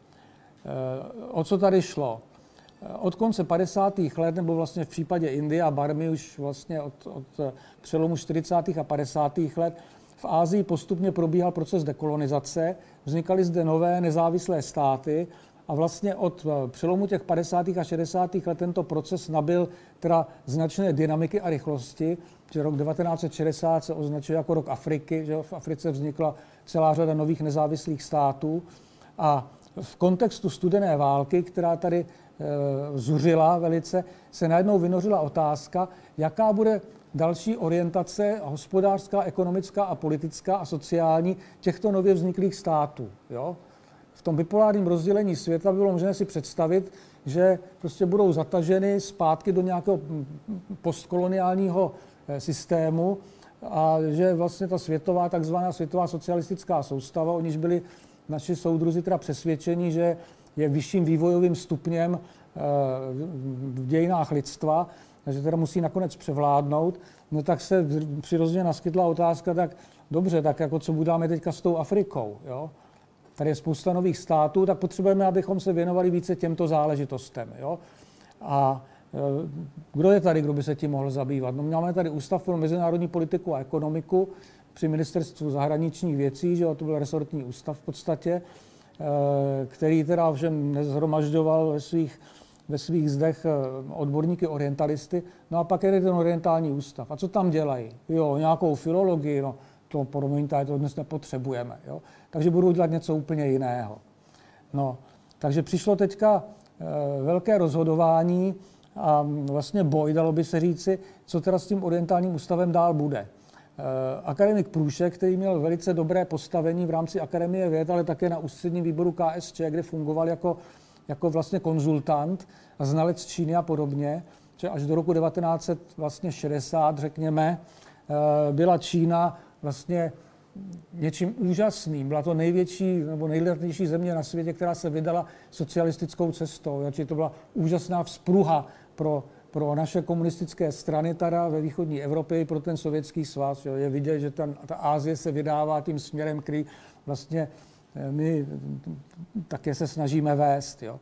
O co tady šlo? Od konce padesátých let, nebo vlastně v případě Indie a Barmy už vlastně od, od přelomu čtyřicátých a padesátých let, v Asii postupně probíhal proces dekolonizace, vznikaly zde nové nezávislé státy a vlastně od přelomu těch padesátých a šedesátých let tento proces nabyl teda značné dynamiky a rychlosti, že rok devatenáct set šedesát se označuje jako rok Afriky, že v Africe vznikla celá řada nových nezávislých států a v kontextu studené války, která tady e, zuřila velice, se najednou vynořila otázka, jaká bude další orientace hospodářská, ekonomická a politická a sociální těchto nově vzniklých států. Jo? V tom bipolárním rozdělení světa bylo možné si představit, že prostě budou zataženy zpátky do nějakého postkoloniálního systému a že vlastně ta světová, takzvaná světová socialistická soustava, o níž byli naši soudruzi teda přesvědčeni, že je vyšším vývojovým stupněm v dějinách lidstva, takže teda musí nakonec převládnout, no tak se přirozeně naskytla otázka, tak dobře, tak jako co budeme teďka s tou Afrikou, jo? Tady je spousta nových států, tak potřebujeme, abychom se věnovali více těmto záležitostem, jo? A kdo je tady, kdo by se tím mohl zabývat? No, máme tady Ústav pro mezinárodní politiku a ekonomiku při ministerstvu zahraničních věcí, že jo, to byl resortní ústav v podstatě, který teda všem nezhromažďoval ve svých, ve svých zdech odborníky orientalisty. No a pak je ten orientální ústav. A co tam dělají? Jo, nějakou filologii, no to promiňte, to dnes nepotřebujeme. Jo? Takže budou dělat něco úplně jiného. No, takže přišlo teďka velké rozhodování a vlastně boj, dalo by se říci, co teda s tím orientálním ústavem dál bude. Akademik Průšek, který měl velice dobré postavení v rámci Akademie věd, ale také na ústředním výboru K S Č, kde fungoval jako, jako vlastně konzultant a znalec Číny a podobně, že až do roku devatenáct set šedesát, řekněme, byla Čína vlastně něčím úžasným. Byla to největší nebo nejlepší země na světě, která se vydala socialistickou cestou. To byla úžasná vzpruha pro, pro naše komunistické strany tady ve východní Evropě i pro ten sovětský svaz. Jo. Je vidět, že ten, ta Asie se vydává tím směrem, který vlastně my také se snažíme vést. Jo.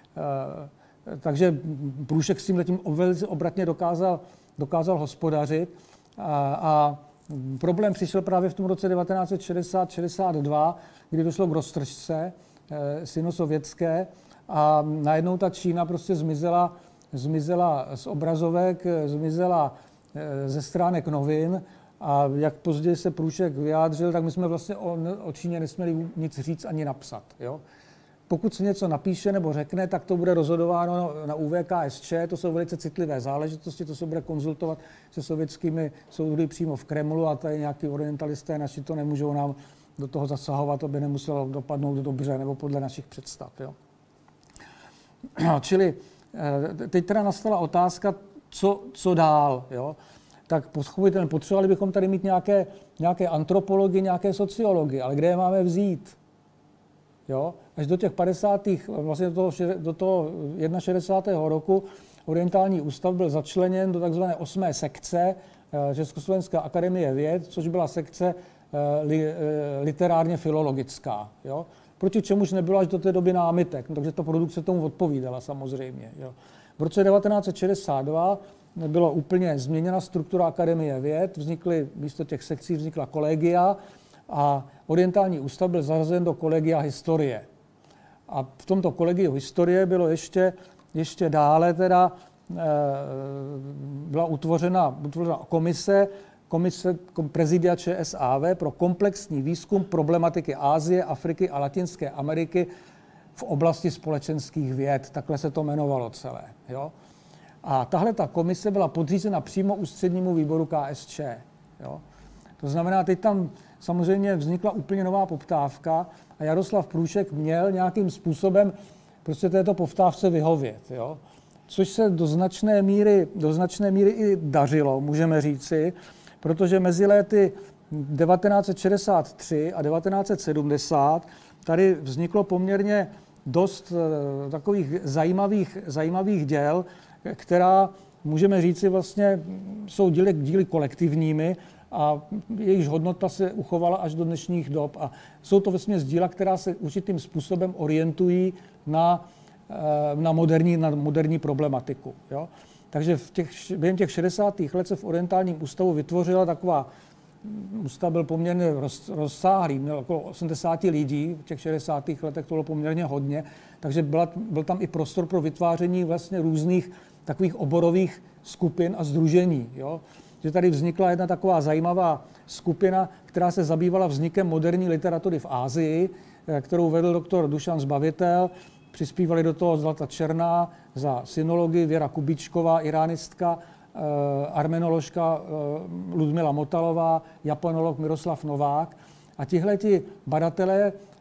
E, takže Průšek s tímhletím velice obratně dokázal, dokázal hospodařit a, a problém přišel právě v tom roce devatenáct set šedesát šedesát dva, kdy došlo k roztržce e, sinosovětské a najednou ta Čína prostě zmizela, zmizela z obrazovek, zmizela e, ze stránek novin a jak později se Průšek vyjádřil, tak my jsme vlastně o, o Číně nesměli nic říct ani napsat. Jo? Pokud se něco napíše nebo řekne, tak to bude rozhodováno na U V K S Č, to jsou velice citlivé záležitosti, to se bude konzultovat se sovětskými soudy přímo v Kremlu a tady nějaký orientalisté naši to nemůžou nám do toho zasahovat, aby nemuselo dopadnout dobře nebo podle našich představ. Jo. Čili teď teda nastala otázka, co, co dál. Jo. Tak potřebovali bychom tady mít nějaké, nějaké antropology, nějaké sociology, ale kde je máme vzít? Jo? Až do těch padesátých vlastně do toho, do toho šedesátého prvního roku Orientální ústav byl začleněn do takzvané osmé sekce Československé akademie věd, což byla sekce li, literárně filologická. Jo? Proti čemuž nebylo až do té doby námitek, no, takže ta produkce tomu odpovídala samozřejmě. Jo? V roce devatenáct set šedesát dva byla úplně změněna struktura Akademie věd, vznikly, místo těch sekcí vznikla kolegia a Orientální ústav byl zařazen do kolegia historie. A v tomto kolegiu historie bylo ještě, ještě dále teda e, byla utvořena, utvořena komise, komise prezidia Č S A V pro komplexní výzkum problematiky Asie, Afriky a Latinské Ameriky v oblasti společenských věd. Takhle se to jmenovalo celé. Jo? A tahle ta komise byla podřízena přímo ústřednímu výboru K S Č. Jo? To znamená, teď tam samozřejmě vznikla úplně nová poptávka a Jaroslav Průšek měl nějakým způsobem prostě této poptávce vyhovět. Jo? Což se do značné míry, do značné míry i dařilo, můžeme říci, protože mezi léty devatenáct set šedesát tři a devatenáct set sedmdesát tady vzniklo poměrně dost takových zajímavých, zajímavých děl, která, můžeme říci, vlastně jsou díly, díly kolektivními, a jejichž hodnota se uchovala až do dnešních dob. A jsou to vesměs díla, která se určitým způsobem orientují na, na, moderní, na moderní problematiku. Jo? Takže v těch, během těch šedesátých let se v Orientálním ústavu vytvořila taková, ústav byl poměrně roz, rozsáhlý, měl okolo osmdesát lidí, v těch šedesátých letech to bylo poměrně hodně, takže byla, byl tam i prostor pro vytváření vlastně různých takových oborových skupin a sdružení. Jo? Že tady vznikla jedna taková zajímavá skupina, která se zabývala vznikem moderní literatury v Asii, kterou vedl doktor Dušan Zbavitel. Přispívali do toho Zlata Černá za sinologii, Věra Kubíčková, iránistka, armenoložka Ludmila Motalová, japonolog Miroslav Novák. A tihleti badatelé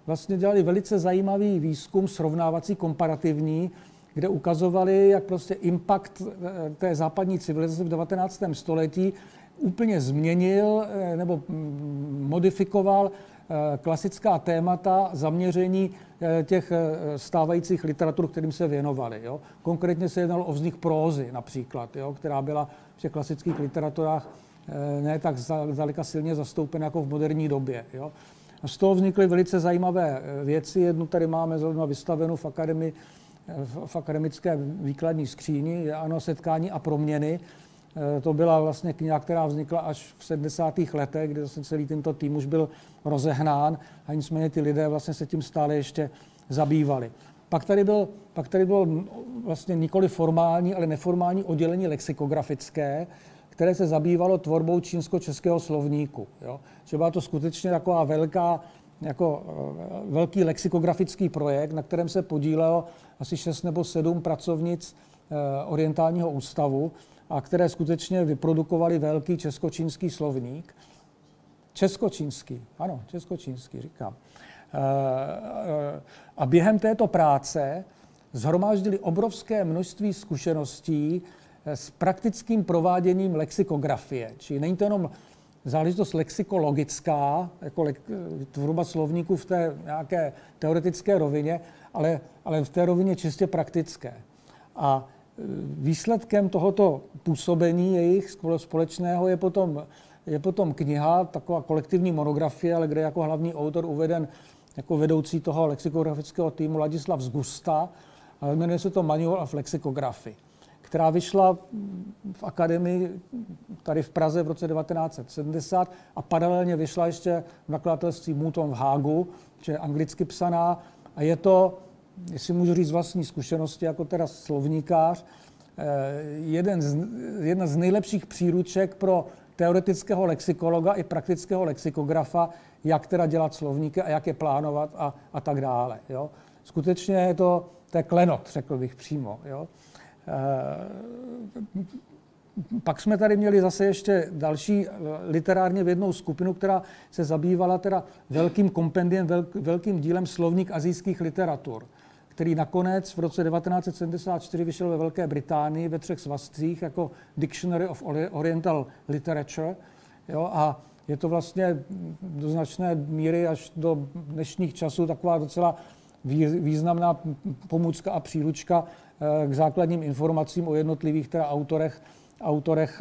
vlastně dělali velice zajímavý výzkum, srovnávací, komparativní, kde ukazovali, jak prostě impact té západní civilizace v devatenáctém století úplně změnil nebo modifikoval klasická témata zaměření těch stávajících literatur, kterým se věnovali. Jo. Konkrétně se jednalo o vznik prózy například, jo, která byla v těch klasických literaturách ne tak zdaleka silně zastoupena jako v moderní době. Jo. A z toho vznikly velice zajímavé věci. Jednu tady máme zrovna vystavenou v, akademii, v akademické výkladní skříni, ano, Setkání a proměny. To byla vlastně kniha, která vznikla až v sedmdesátých letech, kdy zase celý tento tým už byl rozehnán a nicméně ty lidé vlastně se tím stále ještě zabývali. Pak tady, byl, pak tady bylo vlastně nikoli formální, ale neformální oddělení lexikografické, které se zabývalo tvorbou čínsko-českého slovníku. Jo. Že byla to skutečně taková velká, jako velký lexikografický projekt, na kterém se podílelo asi šest nebo sedm pracovnic orientálního ústavu, a které skutečně vyprodukovali velký česko-čínský slovník. Česko-čínský, ano, česko-čínský, říkám. A během této práce shromáždili obrovské množství zkušeností s praktickým prováděním lexikografie. Čili není to jenom záležitost lexikologická, jako le- tvorba slovníku v té nějaké teoretické rovině, ale, ale v té rovině čistě praktické. A výsledkem tohoto působení jejich společného je potom, je potom kniha, taková kolektivní monografie, ale kde jako hlavní autor uveden jako vedoucí toho lexikografického týmu Ladislav Zgusta, ale jmenuje se to Manual of Lexicography, která vyšla v akademii tady v Praze v roce devatenáct set sedmdesát a paralelně vyšla ještě v nakladatelství Mouton v Hágu, že je anglicky psaná a je to, jestli můžu říct vlastní zkušenosti, jako teda slovníkář, jeden z, jedna z nejlepších příruček pro teoretického lexikologa i praktického lexikografa, jak teda dělat slovníky a jak je plánovat a, a tak dále. Jo. Skutečně je to, to je klenot, řekl bych přímo. Jo. E, pak jsme tady měli zase ještě další literárně vědnou skupinu, která se zabývala teda velkým kompendiem, velk, velkým dílem slovník asijských literatur, který nakonec v roce devatenáct set sedmdesát čtyři vyšel ve Velké Británii ve třech svazcích jako Dictionary of Oriental Literature. Jo, a je to vlastně do značné míry až do dnešních časů taková docela významná pomůcka a příručka k základním informacím o jednotlivých teda autorech, autorech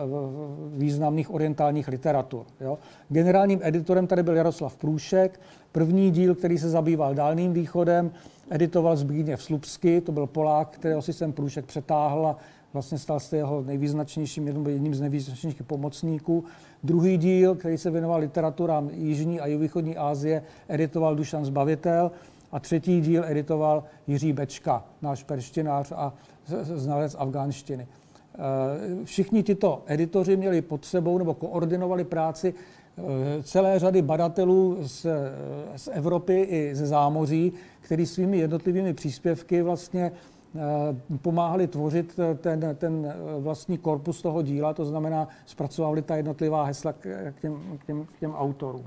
významných orientálních literatur. Jo. Generálním editorem tady byl Jaroslav Průšek. První díl, který se zabýval Dálným východem, editoval Zbigněv Slupsky, to byl Polák, kterého si sem Průšek přetáhl a vlastně stal se jeho nejvýznačnějším, jedním z nejvýznačnějších pomocníků. Druhý díl, který se věnoval literaturám Jižní a Jihovýchodní Asie, editoval Dušan Zbavitel. A třetí díl editoval Jiří Bečka, náš perštinář a znalec afgánštiny. Všichni tito editoři měli pod sebou nebo koordinovali práci celé řady badatelů z, z Evropy i ze zámoří, kteří svými jednotlivými příspěvky vlastně pomáhali tvořit ten, ten vlastní korpus toho díla, to znamená zpracovali ta jednotlivá hesla k těm, k těm, k těm autorům.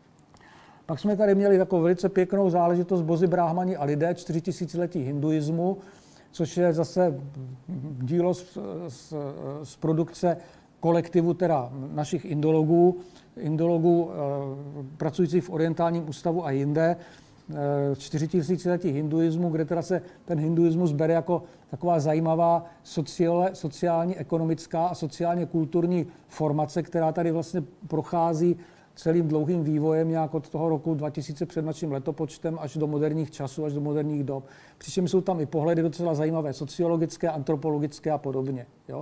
Pak jsme tady měli takovou velice pěknou záležitost Bozi, bráhmani a lidé, čtyřitisíciletí hinduismu, což je zase dílo z, z, z produkce kolektivu teda našich indologů, indologů pracujících v Orientálním ústavu a jinde, čtyřitisíciletí hinduismu, kde teda se ten hinduismus bere jako taková zajímavá sociale, sociální, ekonomická a sociálně kulturní formace, která tady vlastně prochází celým dlouhým vývojem nějak od toho roku dva tisíce před naším letopočtem až do moderních časů, až do moderních dob. Přičemž jsou tam i pohledy docela zajímavé, sociologické, antropologické a podobně. Jo?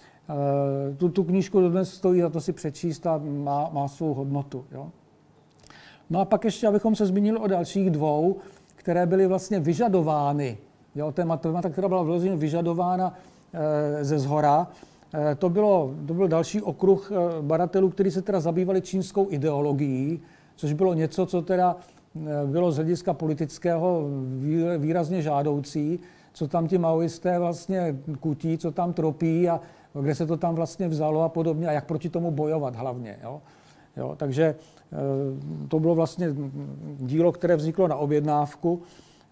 E, tu, tu knížku dnes stojí za to si přečíst a má, má svou hodnotu. Jo? No a pak ještě, abychom se zmínili o dalších dvou, které byly vlastně vyžadovány. Jo? Témata, která byla vyloženě vyžadována e, ze zhora. To, bylo, to byl další okruh badatelů, kteří se teda zabývali čínskou ideologií, což bylo něco, co teda bylo z hlediska politického výrazně žádoucí, co tam ti maoisté vlastně kutí, co tam tropí a kde se to tam vlastně vzalo a podobně a jak proti tomu bojovat hlavně. Jo. Jo, takže to bylo vlastně dílo, které vzniklo na objednávku.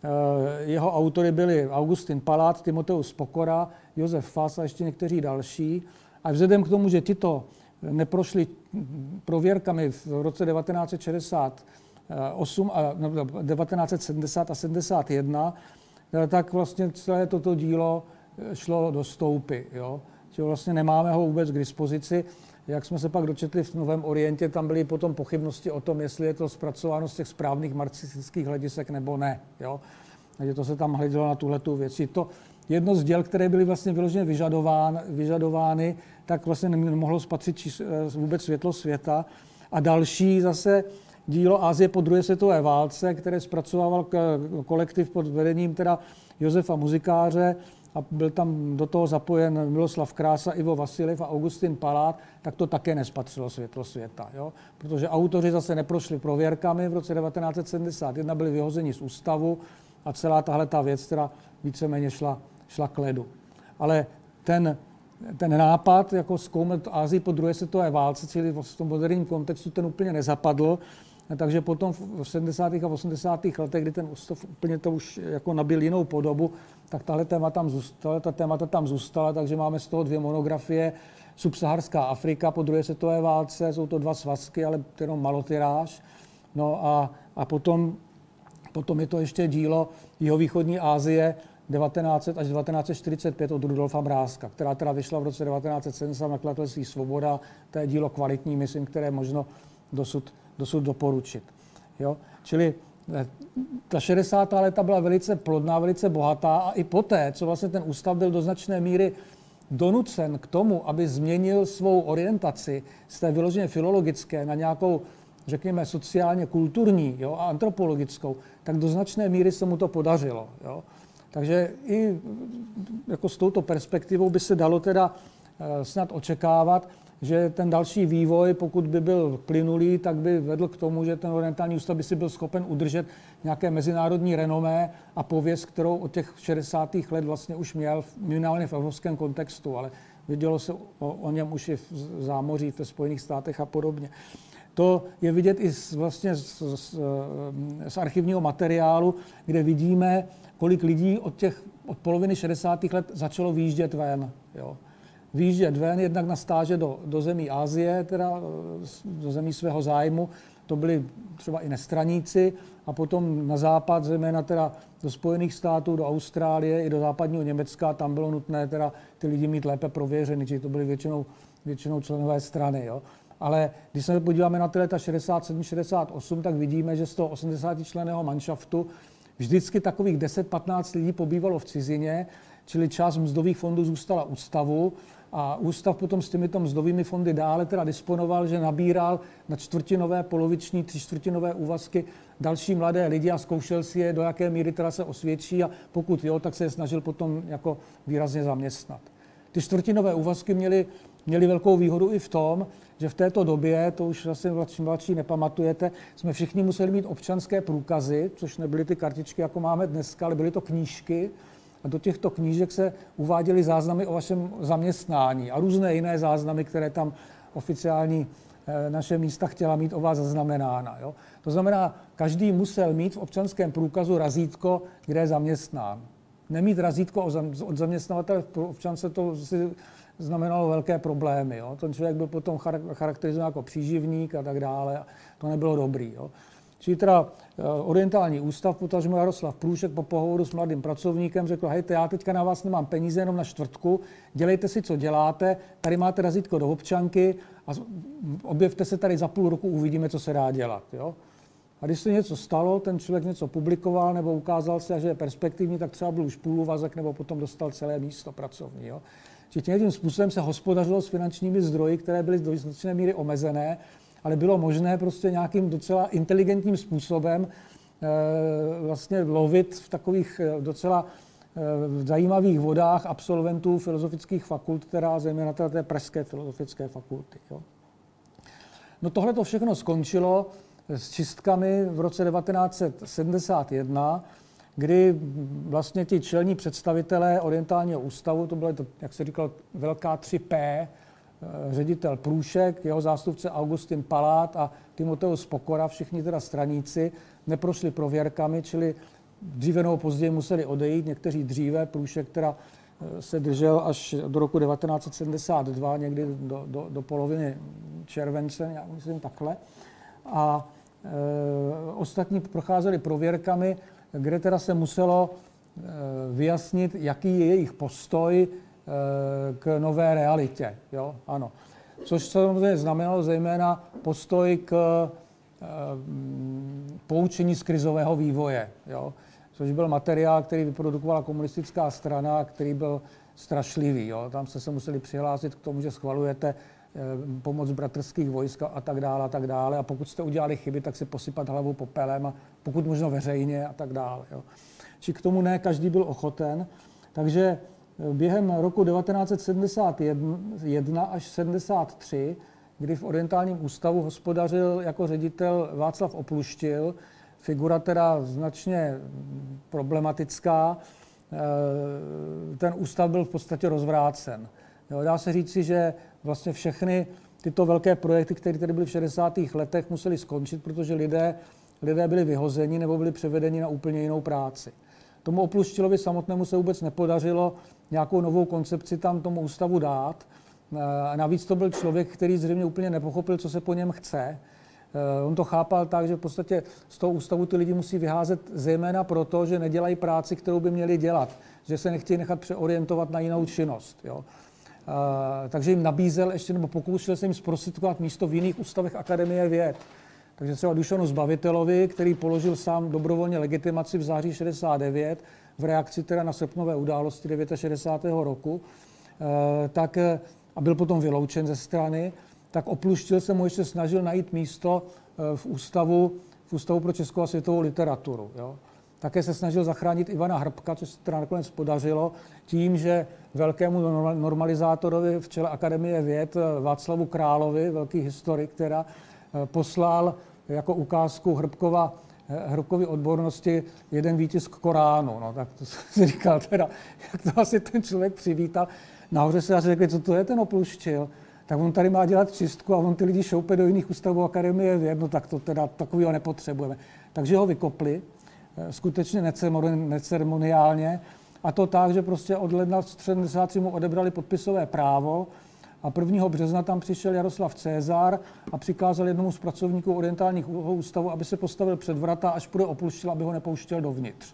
Jeho autory byli Augustin Palát, Timoteus Pokora, Josef Fas a ještě někteří další. A vzhledem k tomu, že tito neprošli prověrkami v roce devatenáct set šedesát osm a devatenáct set sedmdesát a sedmdesát jedna, tak vlastně celé toto dílo šlo do stoupy. Jo? Že vlastně nemáme ho vůbec k dispozici. Jak jsme se pak dočetli v Novém Orientě, tam byly potom pochybnosti o tom, jestli je to zpracováno z těch správných marxistických hledisek nebo ne. Jo? Takže to se tam hledělo na tuhletu věc. To jedno z děl, které byly vlastně vyloženě vyžadován, vyžadovány, tak vlastně nemohlo spatřit vůbec světlo světa. A další zase dílo Asie po druhé světové válce, které zpracovával kolektiv pod vedením teda Josefa Muzikáře, a byl tam do toho zapojen Miloslav Krása, Ivo Vasilev a Augustin Palát, tak to také nespatřilo světlo světa. Jo? Protože autoři zase neprošli prověrkami v roce devatenáct set sedmdesát jedna, byli vyhozeni z ústavu a celá tahle ta věc teda víceméně šla, šla k ledu. Ale ten, ten nápad, jako zkoumat Asii po druhé světové válce, čili v tom moderním kontextu, ten úplně nezapadl. Takže potom v sedmdesátých a osmdesátých letech, kdy ten ústav úplně to už jako nabil jinou podobu, tak tahle téma tam zůstala, ta témata tam zůstala, takže máme z toho dvě monografie. Subsaharská Afrika po druhé světové válce, jsou to dva svazky, ale jenom malotyráž. No a, a potom, potom je to ještě dílo Jihovýchodní Asie devatenáct set až devatenáct set čtyřicet pět od Rudolfa Mrázka, která teda vyšla v roce devatenáct set sedmdesát v nakladatelství Svoboda. To je dílo kvalitní, myslím, které možno dosud dosud doporučit. Jo? Čili ta šedesátá léta byla velice plodná, velice bohatá a i poté, co vlastně ten ústav byl do značné míry donucen k tomu, aby změnil svou orientaci z té vyloženě filologické na nějakou, řekněme, sociálně kulturní, jo, a antropologickou, tak do značné míry se mu to podařilo. Jo? Takže i jako s touto perspektivou by se dalo teda snad očekávat, že ten další vývoj, pokud by byl plynulý, tak by vedl k tomu, že ten orientální ústav by si byl schopen udržet nějaké mezinárodní renomé a pověst, kterou od těch šedesátých let vlastně už měl minimálně v evropském kontextu, ale vědělo se o, o něm už i v zámoří, ve Spojených státech a podobně. To je vidět i z, vlastně z, z, z archivního materiálu, kde vidíme, kolik lidí od, těch, od poloviny šedesátých let začalo výjíždět ven. Jo. Výjíždět ven, jednak na stáže do, do zemí Asie, teda do zemí svého zájmu, to byli třeba i nestraníci, a potom na západ, zejména teda do Spojených států, do Austrálie i do západního Německa, tam bylo nutné teda ty lidi mít lépe prověřeny, či to byly většinou, většinou členové strany. Jo. Ale když se podíváme na ty leta šedesát sedm šedesát osm, tak vidíme, že z toho osmdesátičlenného manšaftu vždycky takových deset patnáct lidí pobývalo v cizině, čili část mzdových fondů zůstala ústavu, a ústav potom s těmito mzdovými fondy dále teda disponoval, že nabíral na čtvrtinové, poloviční, třičtvrtinové úvazky další mladé lidi a zkoušel si je, do jaké míry teda se osvědčí, a pokud jo, tak se je snažil potom jako výrazně zaměstnat. Ty čtvrtinové úvazky měly, měly velkou výhodu i v tom, že v této době, to už vlastně mladší, mladší nepamatujete, jsme všichni museli mít občanské průkazy, což nebyly ty kartičky, jako máme dneska, ale byly to knížky. A do těchto knížek se uváděly záznamy o vašem zaměstnání a různé jiné záznamy, které tam oficiální naše místa chtěla mít o vás zaznamenána. Jo? To znamená, každý musel mít v občanském průkazu razítko, kde je zaměstnán. Nemít razítko od zaměstnavatele v občance, to si znamenalo velké problémy. Jo? Ten člověk byl potom charakterizován jako příživník a tak dále. To nebylo dobrý. Jo? Čili teda orientální ústav, potažmo Jaroslav Průšek po pohovoru s mladým pracovníkem řekl, hejte, já teďka na vás nemám peníze, jenom na čtvrtku, dělejte si, co děláte, tady máte razítko do občanky a objevte se tady za půl roku, uvidíme, co se dá dělat. Jo? A když se něco stalo, ten člověk něco publikoval nebo ukázal se, že je perspektivní, tak třeba byl už půlúvazek nebo potom dostal celé místo pracovní. Jo? Čili tím způsobem se hospodařilo s finančními zdroji, které byly do značné míry omezené, ale bylo možné prostě nějakým docela inteligentním způsobem e, vlastně lovit v takových docela e, zajímavých vodách absolventů filozofických fakult, která zejména teda té pražské filozofické fakulty. Jo. No tohle to všechno skončilo s čistkami v roce devatenáct set sedmdesát jedna, kdy vlastně ti čelní představitelé orientálního ústavu, to bylo, jak se říkalo, velká tři P, ředitel Průšek, jeho zástupce Augustin Palát a Timoteus Pokora, všichni teda straníci, neprošli prověrkami, čili dříve nebo později museli odejít, někteří dříve, Průšek teda se držel až do roku devatenáct set sedmdesát dva, někdy do, do, do poloviny července, já myslím takhle. A e, ostatní procházeli prověrkami, kde teda se muselo e, vyjasnit, jaký je jejich postoj e, k nové realitě. Jo? Ano. Což samozřejmě znamenalo zejména postoj k e, poučení z krizového vývoje. Jo? Což byl materiál, který vyprodukovala komunistická strana, který byl strašlivý. Jo? Tam jste se museli přihlásit k tomu, že schvalujete eh, pomoc bratrských vojsk a tak dále a tak dále. A pokud jste udělali chyby, tak si posypat hlavu popelem a pokud možno veřejně a tak dále. Jo? Či k tomu ne každý byl ochoten. Takže během roku devatenáct set sedmdesát jedna až sedmdesát tři, kdy v Orientálním ústavu hospodařil jako ředitel Václav Opluštil, figura teda značně problematická, ten ústav byl v podstatě rozvrácen. Dá se říci, že vlastně všechny tyto velké projekty, které tady byly v šedesátých letech, musely skončit, protože lidé, lidé byli vyhozeni nebo byli převedeni na úplně jinou práci. Tomu Opluštilovi samotnému se vůbec nepodařilo nějakou novou koncepci tam tomu ústavu dát. A navíc to byl člověk, který zřejmě úplně nepochopil, co se po něm chce. On to chápal tak, že v podstatě z toho ústavu ty lidi musí vyházet zejména proto, že nedělají práci, kterou by měli dělat, že se nechtějí nechat přeorientovat na jinou činnost. Jo. A, takže jim nabízel ještě, nebo pokoušel se jim zprostředkovat místo v jiných ústavech Akademie věd. Takže třeba Dušanu Zbavitelovi, který položil sám dobrovolně legitimaci v září šedesát devět, v reakci teda na srpnové události šedesátého devátého roku, tak, a byl potom vyloučen ze strany, tak Opluštil se mu ještě snažil najít místo v ústavu, v ústavu pro českou a světovou literaturu. Jo. Také se snažil zachránit Ivana Hrbka, což se teda nakonec podařilo, tím, že velkému normalizátorovi v čele Akademie věd Václavu Královi, velký historik, která poslal jako ukázku Hrbkova, Hrbkovy odbornosti jeden výtisk Koránu. No, tak to si říkal teda, jak to asi ten člověk přivítal. Nahoře se asi řekli, co to je ten Opluštil. Tak on tady má dělat čistku a on ty lidi šoupe do jiných ústavů Akademie věd, no tak to teda takovýho nepotřebujeme. Takže ho vykopli, skutečně neceremoniálně, a to tak, že prostě od ledna sedmdesát tři mu odebrali podpisové právo a prvního března tam přišel Jaroslav Cézar a přikázal jednomu z pracovníků Orientálního ústavu, aby se postavil před vrata, až půjde Opluštil, aby ho nepouštěl dovnitř.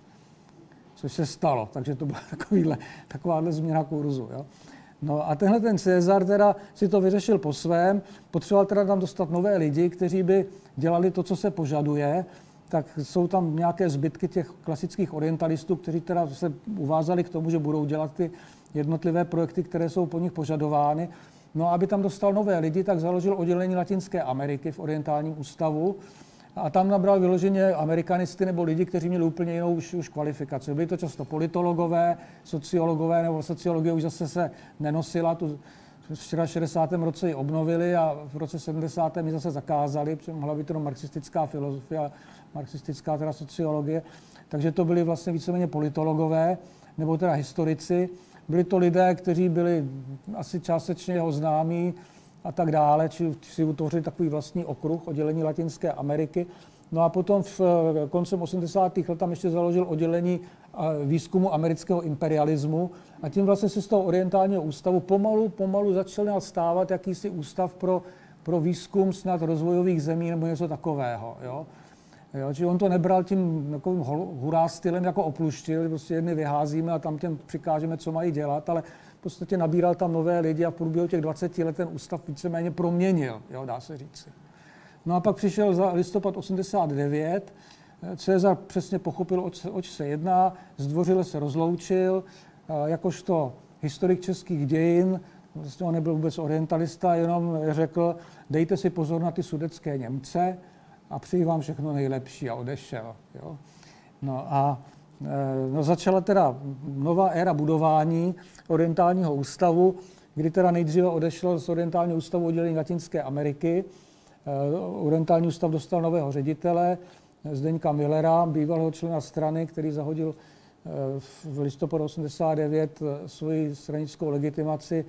Což se stalo, takže to byla takovýhle, takováhle změna kurzu. Jo. No a tenhle ten Cézar teda si to vyřešil po svém, potřeboval teda tam dostat nové lidi, kteří by dělali to, co se požaduje, tak jsou tam nějaké zbytky těch klasických orientalistů, kteří teda se uvázali k tomu, že budou dělat ty jednotlivé projekty, které jsou po nich požadovány. No a aby tam dostal nové lidi, tak založil oddělení Latinské Ameriky v Orientálním ústavu a tam nabral vyloženě amerikanisty nebo lidi, kteří měli úplně jinou už, už kvalifikaci. Byli to často politologové, sociologové, nebo sociologie už zase se nenosila. Tu včera v šedesátém roce ji obnovili a v roce sedmdesátém ji zase zakázali, protože mohla být to marxistická filozofie, marxistická teda sociologie. Takže to byli vlastně víceméně politologové, nebo teda historici. Byli to lidé, kteří byli asi částečně jeho známí a tak dále, či si utvořili takový vlastní okruh, oddělení Latinské Ameriky. No a potom v koncem osmdesátých let tam ještě založil oddělení výzkumu amerického imperialismu a tím vlastně se z toho Orientálního ústavu pomalu, pomalu začal stávat jakýsi ústav pro, pro výzkum snad rozvojových zemí nebo něco takového. Jo? Jo, čiže on to nebral tím takovým hurá stylem jako Opluštil, prostě jedny vyházíme a tam těm přikážeme, co mají dělat, ale v podstatě nabíral tam nové lidi a v průběhu těch dvaceti let ten ústav víceméně proměnil, jo, dá se říci. No a pak přišel za listopad osmdesát devět, Cézar přesně pochopil, oč, oč se jedná, zdvořile se rozloučil, jakožto historik českých dějin, vlastně on nebyl vůbec orientalista, jenom řekl, dejte si pozor na ty sudetské Němce, a přeji vám všechno nejlepší a odešel. Jo. No a no, začala teda nová éra budování Orientálního ústavu, kdy teda nejdříve odešel z Orientálního ústavu oddělení Latinské Ameriky. Orientální ústav dostal nového ředitele, Zdeňka Millera, bývalého člena strany, který zahodil v listopadu osmdesát devět svoji stranickou legitimaci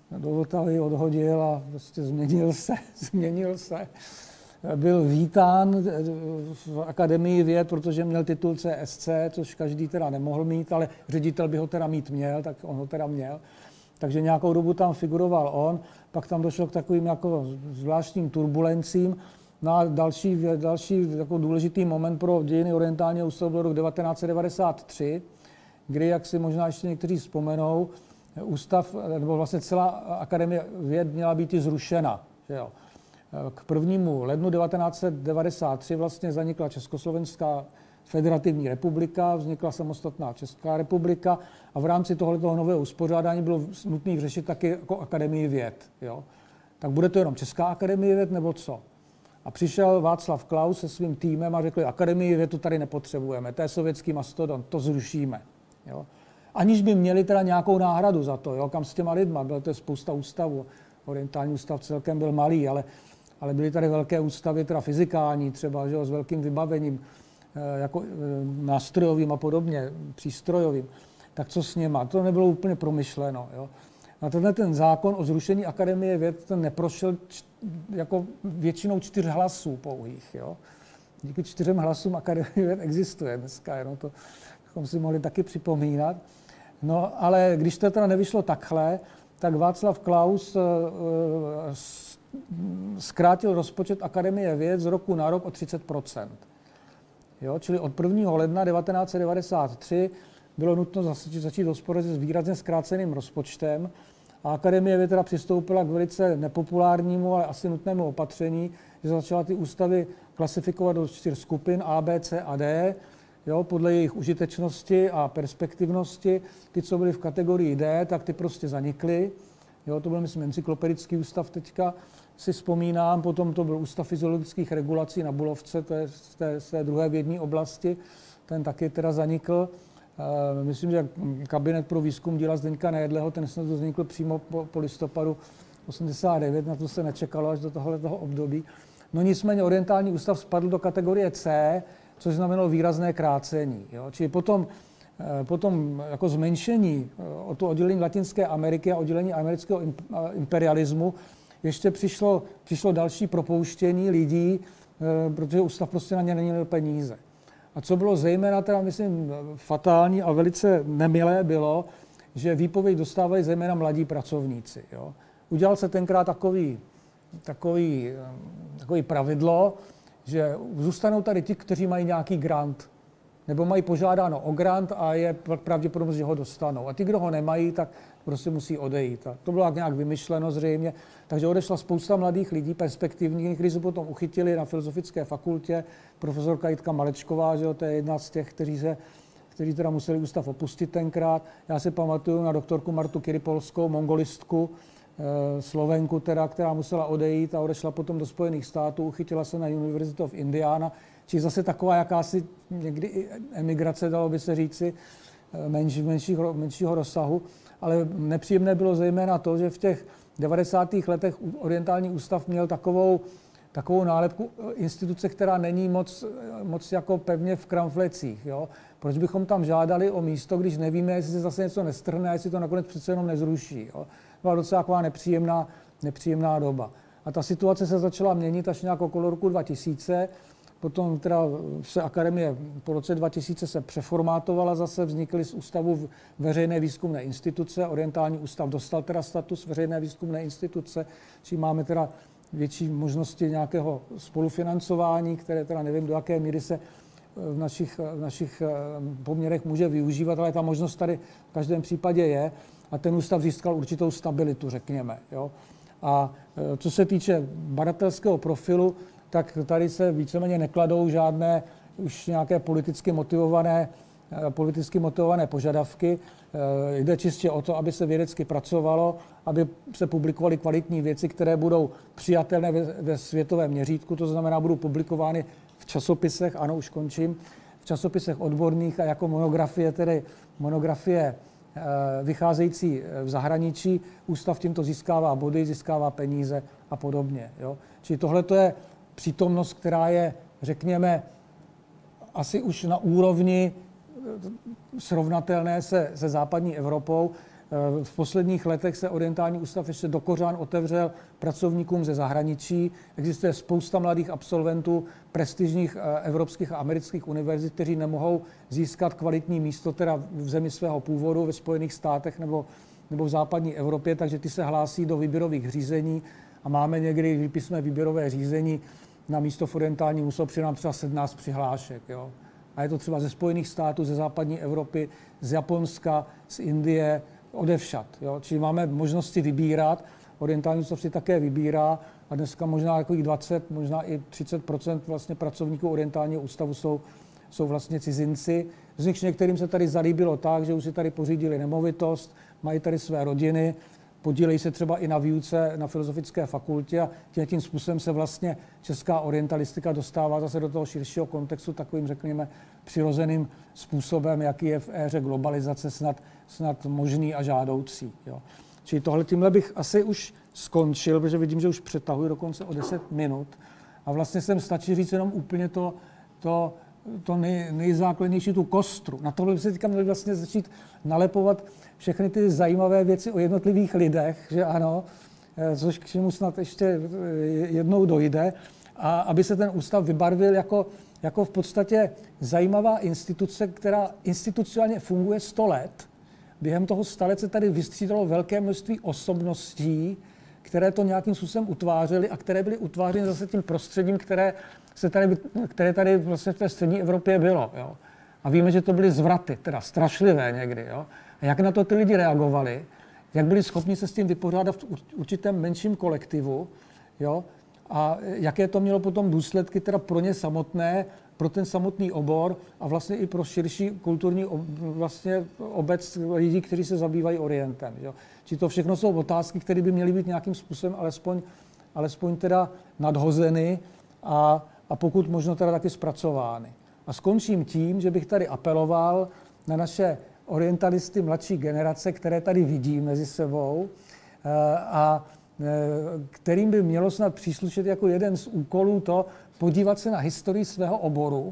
do Vltavy odhodil a prostě změnil se, změnil se. Byl vítán v Akademii věd, protože měl titul C S C, což každý teda nemohl mít, ale ředitel by ho teda mít měl, tak on ho teda měl. Takže nějakou dobu tam figuroval on, pak tam došlo k takovým jako zvláštním turbulencím. No a další, další jako důležitý moment pro dějiny orientálního ústavu byl rok devatenáct set devadesát tři, kdy, jak si možná ještě někteří vzpomenou, ústav, nebo vlastně celá Akademie věd měla být i zrušena. Že jo. K prvnímu lednu devatenáct set devadesát tři vlastně zanikla Československá federativní republika, vznikla samostatná Česká republika a v rámci tohoto nového uspořádání bylo nutné řešit taky jako Akademii věd. Jo. Tak bude to jenom Česká akademie věd nebo co? A přišel Václav Klaus se svým týmem a řekl, Akademii věd tu tady nepotřebujeme, to je sovětský mastodon, to zrušíme. Jo. Aniž by měli teda nějakou náhradu za to, jo, kam s těma lidma, bylo to spousta ústavů, orientální ústav celkem byl malý, ale, ale byly tady velké ústavy, teda fyzikální třeba, že jo, s velkým vybavením, jako nástrojovým a podobně, přístrojovým. Tak co s něma? To nebylo úplně promyšleno. Jo. A tenhle ten zákon o zrušení Akademie věd ten neprošel č, jako většinou čtyř hlasů pouhých. Jo. Díky čtyřem hlasům Akademie věd existuje dneska, jenom to bychom si mohli taky připomínat. No, ale když to teda nevyšlo takhle, tak Václav Klaus uh, zkrátil rozpočet Akademie věd z roku na rok o třicet procent. Jo, čili od prvního ledna devatenáct set devadesát tři bylo nutno začít hospodařit s výrazně zkráceným rozpočtem a Akademie věd teda přistoupila k velice nepopulárnímu, ale asi nutnému opatření, že začala ty ústavy klasifikovat do čtyř skupin A, B, C a D, jo, podle jejich užitečnosti a perspektivnosti. Ty, co byly v kategorii D, tak ty prostě zanikly. Jo, to byl, myslím, encyklopedický ústav teďka, si vzpomínám, potom to byl Ústav fyziologických regulací na Bulovce, to je z té, z té druhé vědní oblasti, ten taky teda zanikl. E, myslím, že kabinet pro výzkum díla Zdeňka Nejedlého, ten snad vznikl přímo po, po listopadu osmdesát devět, na to se nečekalo až do tohoto období. No nicméně orientální ústav spadl do kategorie C, což znamenalo výrazné krácení. Jo? Čili potom, e, potom jako zmenšení o to oddělení Latinské Ameriky a oddělení amerického imperialismu ještě přišlo, přišlo další propouštění lidí, e, protože ústav prostě na ně neměl peníze. A co bylo zejména teda, myslím, fatální a velice nemilé bylo, že výpověď dostávali zejména mladí pracovníci. Jo. Udělal se tenkrát takový, takový, takový pravidlo, že zůstanou tady ti, kteří mají nějaký grant, nebo mají požádáno o grant a je pravděpodobnost, že ho dostanou. A ti, kdo ho nemají, tak prostě musí odejít. A to bylo nějak vymyšleno zřejmě. Takže odešla spousta mladých lidí, perspektivních, kteří se potom uchytili na Filozofické fakultě. Profesorka Jitka Malečková, že jo, to je jedna z těch, kteří, se, kteří teda museli ústav opustit tenkrát. Já si pamatuju na doktorku Martu Kiripolskou, mongolistku, eh, Slovenku, teda, která musela odejít a odešla potom do Spojených států, uchytila se na University of Indiana. Či zase taková jakási někdy i emigrace, dalo by se říci, menší, menšího, menšího rozsahu. Ale nepříjemné bylo zejména to, že v těch devadesátých letech orientální ústav měl takovou, takovou nálepku instituce, která není moc, moc jako pevně v kramflecích. Jo? Proč bychom tam žádali o místo, když nevíme, jestli se zase něco nestrhne a jestli to nakonec přece jenom nezruší. Jo? Byla docela taková nepříjemná, nepříjemná doba. A ta situace se začala měnit až nějak okolo roku dva tisíce. Potom teda se akademie po roce dva tisíce se přeformátovala zase, vznikly z ústavu veřejné výzkumné instituce, orientální ústav dostal teda status veřejné výzkumné instituce, čím máme teda větší možnosti nějakého spolufinancování, které teda nevím, do jaké míry se v našich, v našich poměrech může využívat, ale ta možnost tady v každém případě je a ten ústav získal určitou stabilitu, řekněme. Jo. A co se týče badatelského profilu, tak tady se víceméně nekladou žádné už nějaké politicky motivované, politicky motivované požadavky. Jde čistě o to, aby se vědecky pracovalo, aby se publikovaly kvalitní věci, které budou přijatelné ve, ve světovém měřítku, to znamená, budou publikovány v časopisech, ano, už končím, v časopisech odborných a jako monografie, tedy monografie vycházející v zahraničí. Ústav tímto získává body, získává peníze a podobně. Jo. Čili tohle to je přítomnost, která je, řekněme, asi už na úrovni srovnatelné se, se západní Evropou. V posledních letech se Orientální ústav ještě do kořán otevřel pracovníkům ze zahraničí. Existuje spousta mladých absolventů prestižních evropských a amerických univerzit, kteří nemohou získat kvalitní místo teda v zemi svého původu, ve Spojených státech nebo, nebo v západní Evropě, takže ty se hlásí do výběrových řízení a máme někdy, když vypisujeme výběrové řízení, na místo v Orientálním ústavu přijde nám třeba sedmnáct přihlášek. Jo? A je to třeba ze Spojených států, ze západní Evropy, z Japonska, z Indie, odevšad. Jo? Čili máme možnosti vybírat. Orientální ústav si také vybírá a dneska možná jako dvacet, možná i třicet procent vlastně pracovníků Orientálního ústavu jsou, jsou vlastně cizinci. Z nich některým se tady zalíbilo tak, že už si tady pořídili nemovitost, mají tady své rodiny, podílejí se třeba i na výuce na Filozofické fakultě a tím způsobem se vlastně česká orientalistika dostává zase do toho širšího kontextu takovým, řekněme, přirozeným způsobem, jaký je v éře globalizace snad, snad možný a žádoucí. Jo. Čili tohle tímhle bych asi už skončil, protože vidím, že už přetahuji dokonce o deset minut a vlastně sem stačí říct jenom úplně to, to, to nej, nejzákladnější, tu kostru. Na tohle by se teďka měli vlastně začít nalepovat všechny ty zajímavé věci o jednotlivých lidech, že ano, což k čemu snad ještě jednou dojde, a aby se ten ústav vybarvil jako, jako v podstatě zajímavá instituce, která institucionálně funguje sto let. Během toho sta let se tady vystřídalo velké množství osobností, které to nějakým způsobem utvářely a které byly utvářeny zase tím prostředím, které, se tady, které tady vlastně v té střední Evropě bylo. Jo. A víme, že to byly zvraty, teda strašlivé někdy. Jo. A jak na to ty lidi reagovali, jak byli schopni se s tím vypořádat v určitém menším kolektivu, jo, a jaké to mělo potom důsledky teda pro ně samotné, pro ten samotný obor a vlastně i pro širší kulturní vlastně obec lidí, kteří se zabývají orientem. Jo. Či to všechno jsou otázky, které by měly být nějakým způsobem alespoň, alespoň teda nadhozeny a, a pokud možno teda taky zpracovány. A skončím tím, že bych tady apeloval na naše orientalisty mladší generace, které tady vidím mezi sebou a kterým by mělo snad příslušet jako jeden z úkolů to podívat se na historii svého oboru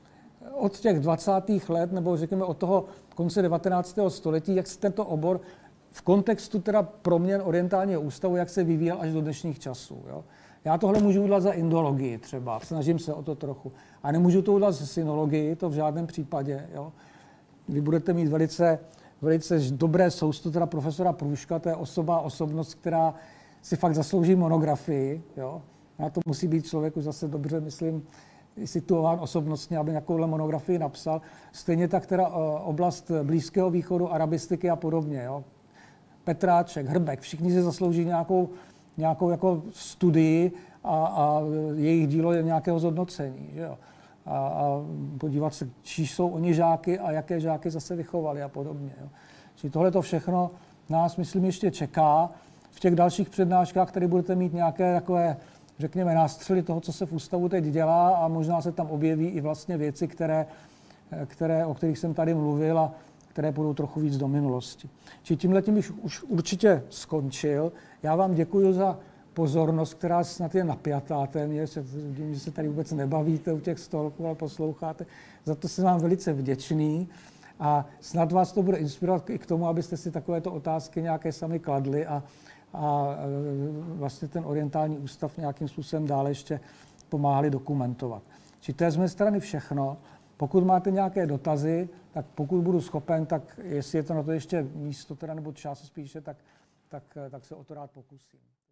od těch dvacátých let, nebo řekněme od toho konce devatenáctého století, jak se tento obor v kontextu teda proměn Orientálního ústavu, jak se vyvíjel až do dnešních časů. Jo. Já tohle můžu udělat za indologii třeba, snažím se o to trochu. A nemůžu to udělat za synologii, to v žádném případě. Jo. Vy budete mít velice, velice dobré sousto teda profesora Průška, to je osoba, osobnost, která si fakt zaslouží monografii. Jo. Na to musí být člověk už zase dobře, myslím, situován osobnostně, aby nějakouhle monografii napsal. Stejně tak teda oblast Blízkého východu, arabistiky a podobně. Jo. Petráček, Hrbek, všichni si zaslouží nějakou, nějakou jako studii a, a jejich dílo je nějakého zhodnocení. Že jo. A, a podívat se, čí jsou oni žáky a jaké žáky zase vychovali a podobně. Jo. Čili tohle to všechno nás, myslím, ještě čeká. V těch dalších přednáškách tady budete mít nějaké takové, řekněme, nástřely toho, co se v ústavu teď dělá a možná se tam objeví i vlastně věci, které, které, o kterých jsem tady mluvil a které půjdou trochu víc do minulosti. Čili tímhletím bych už určitě skončil. Já vám děkuji za pozornost, která snad je napjatá téměř, že se tady vůbec nebavíte u těch stolků, ale posloucháte. Za to jsem vám velice vděčný a snad vás to bude inspirovat i k tomu, abyste si takovéto otázky nějaké sami kladli a, a vlastně ten Orientální ústav nějakým způsobem dále ještě pomáhali dokumentovat. Čili to je z mé strany všechno. Pokud máte nějaké dotazy, tak pokud budu schopen, tak jestli je to na to ještě místo teda, nebo čas spíše, tak, tak, tak se o to rád pokusím.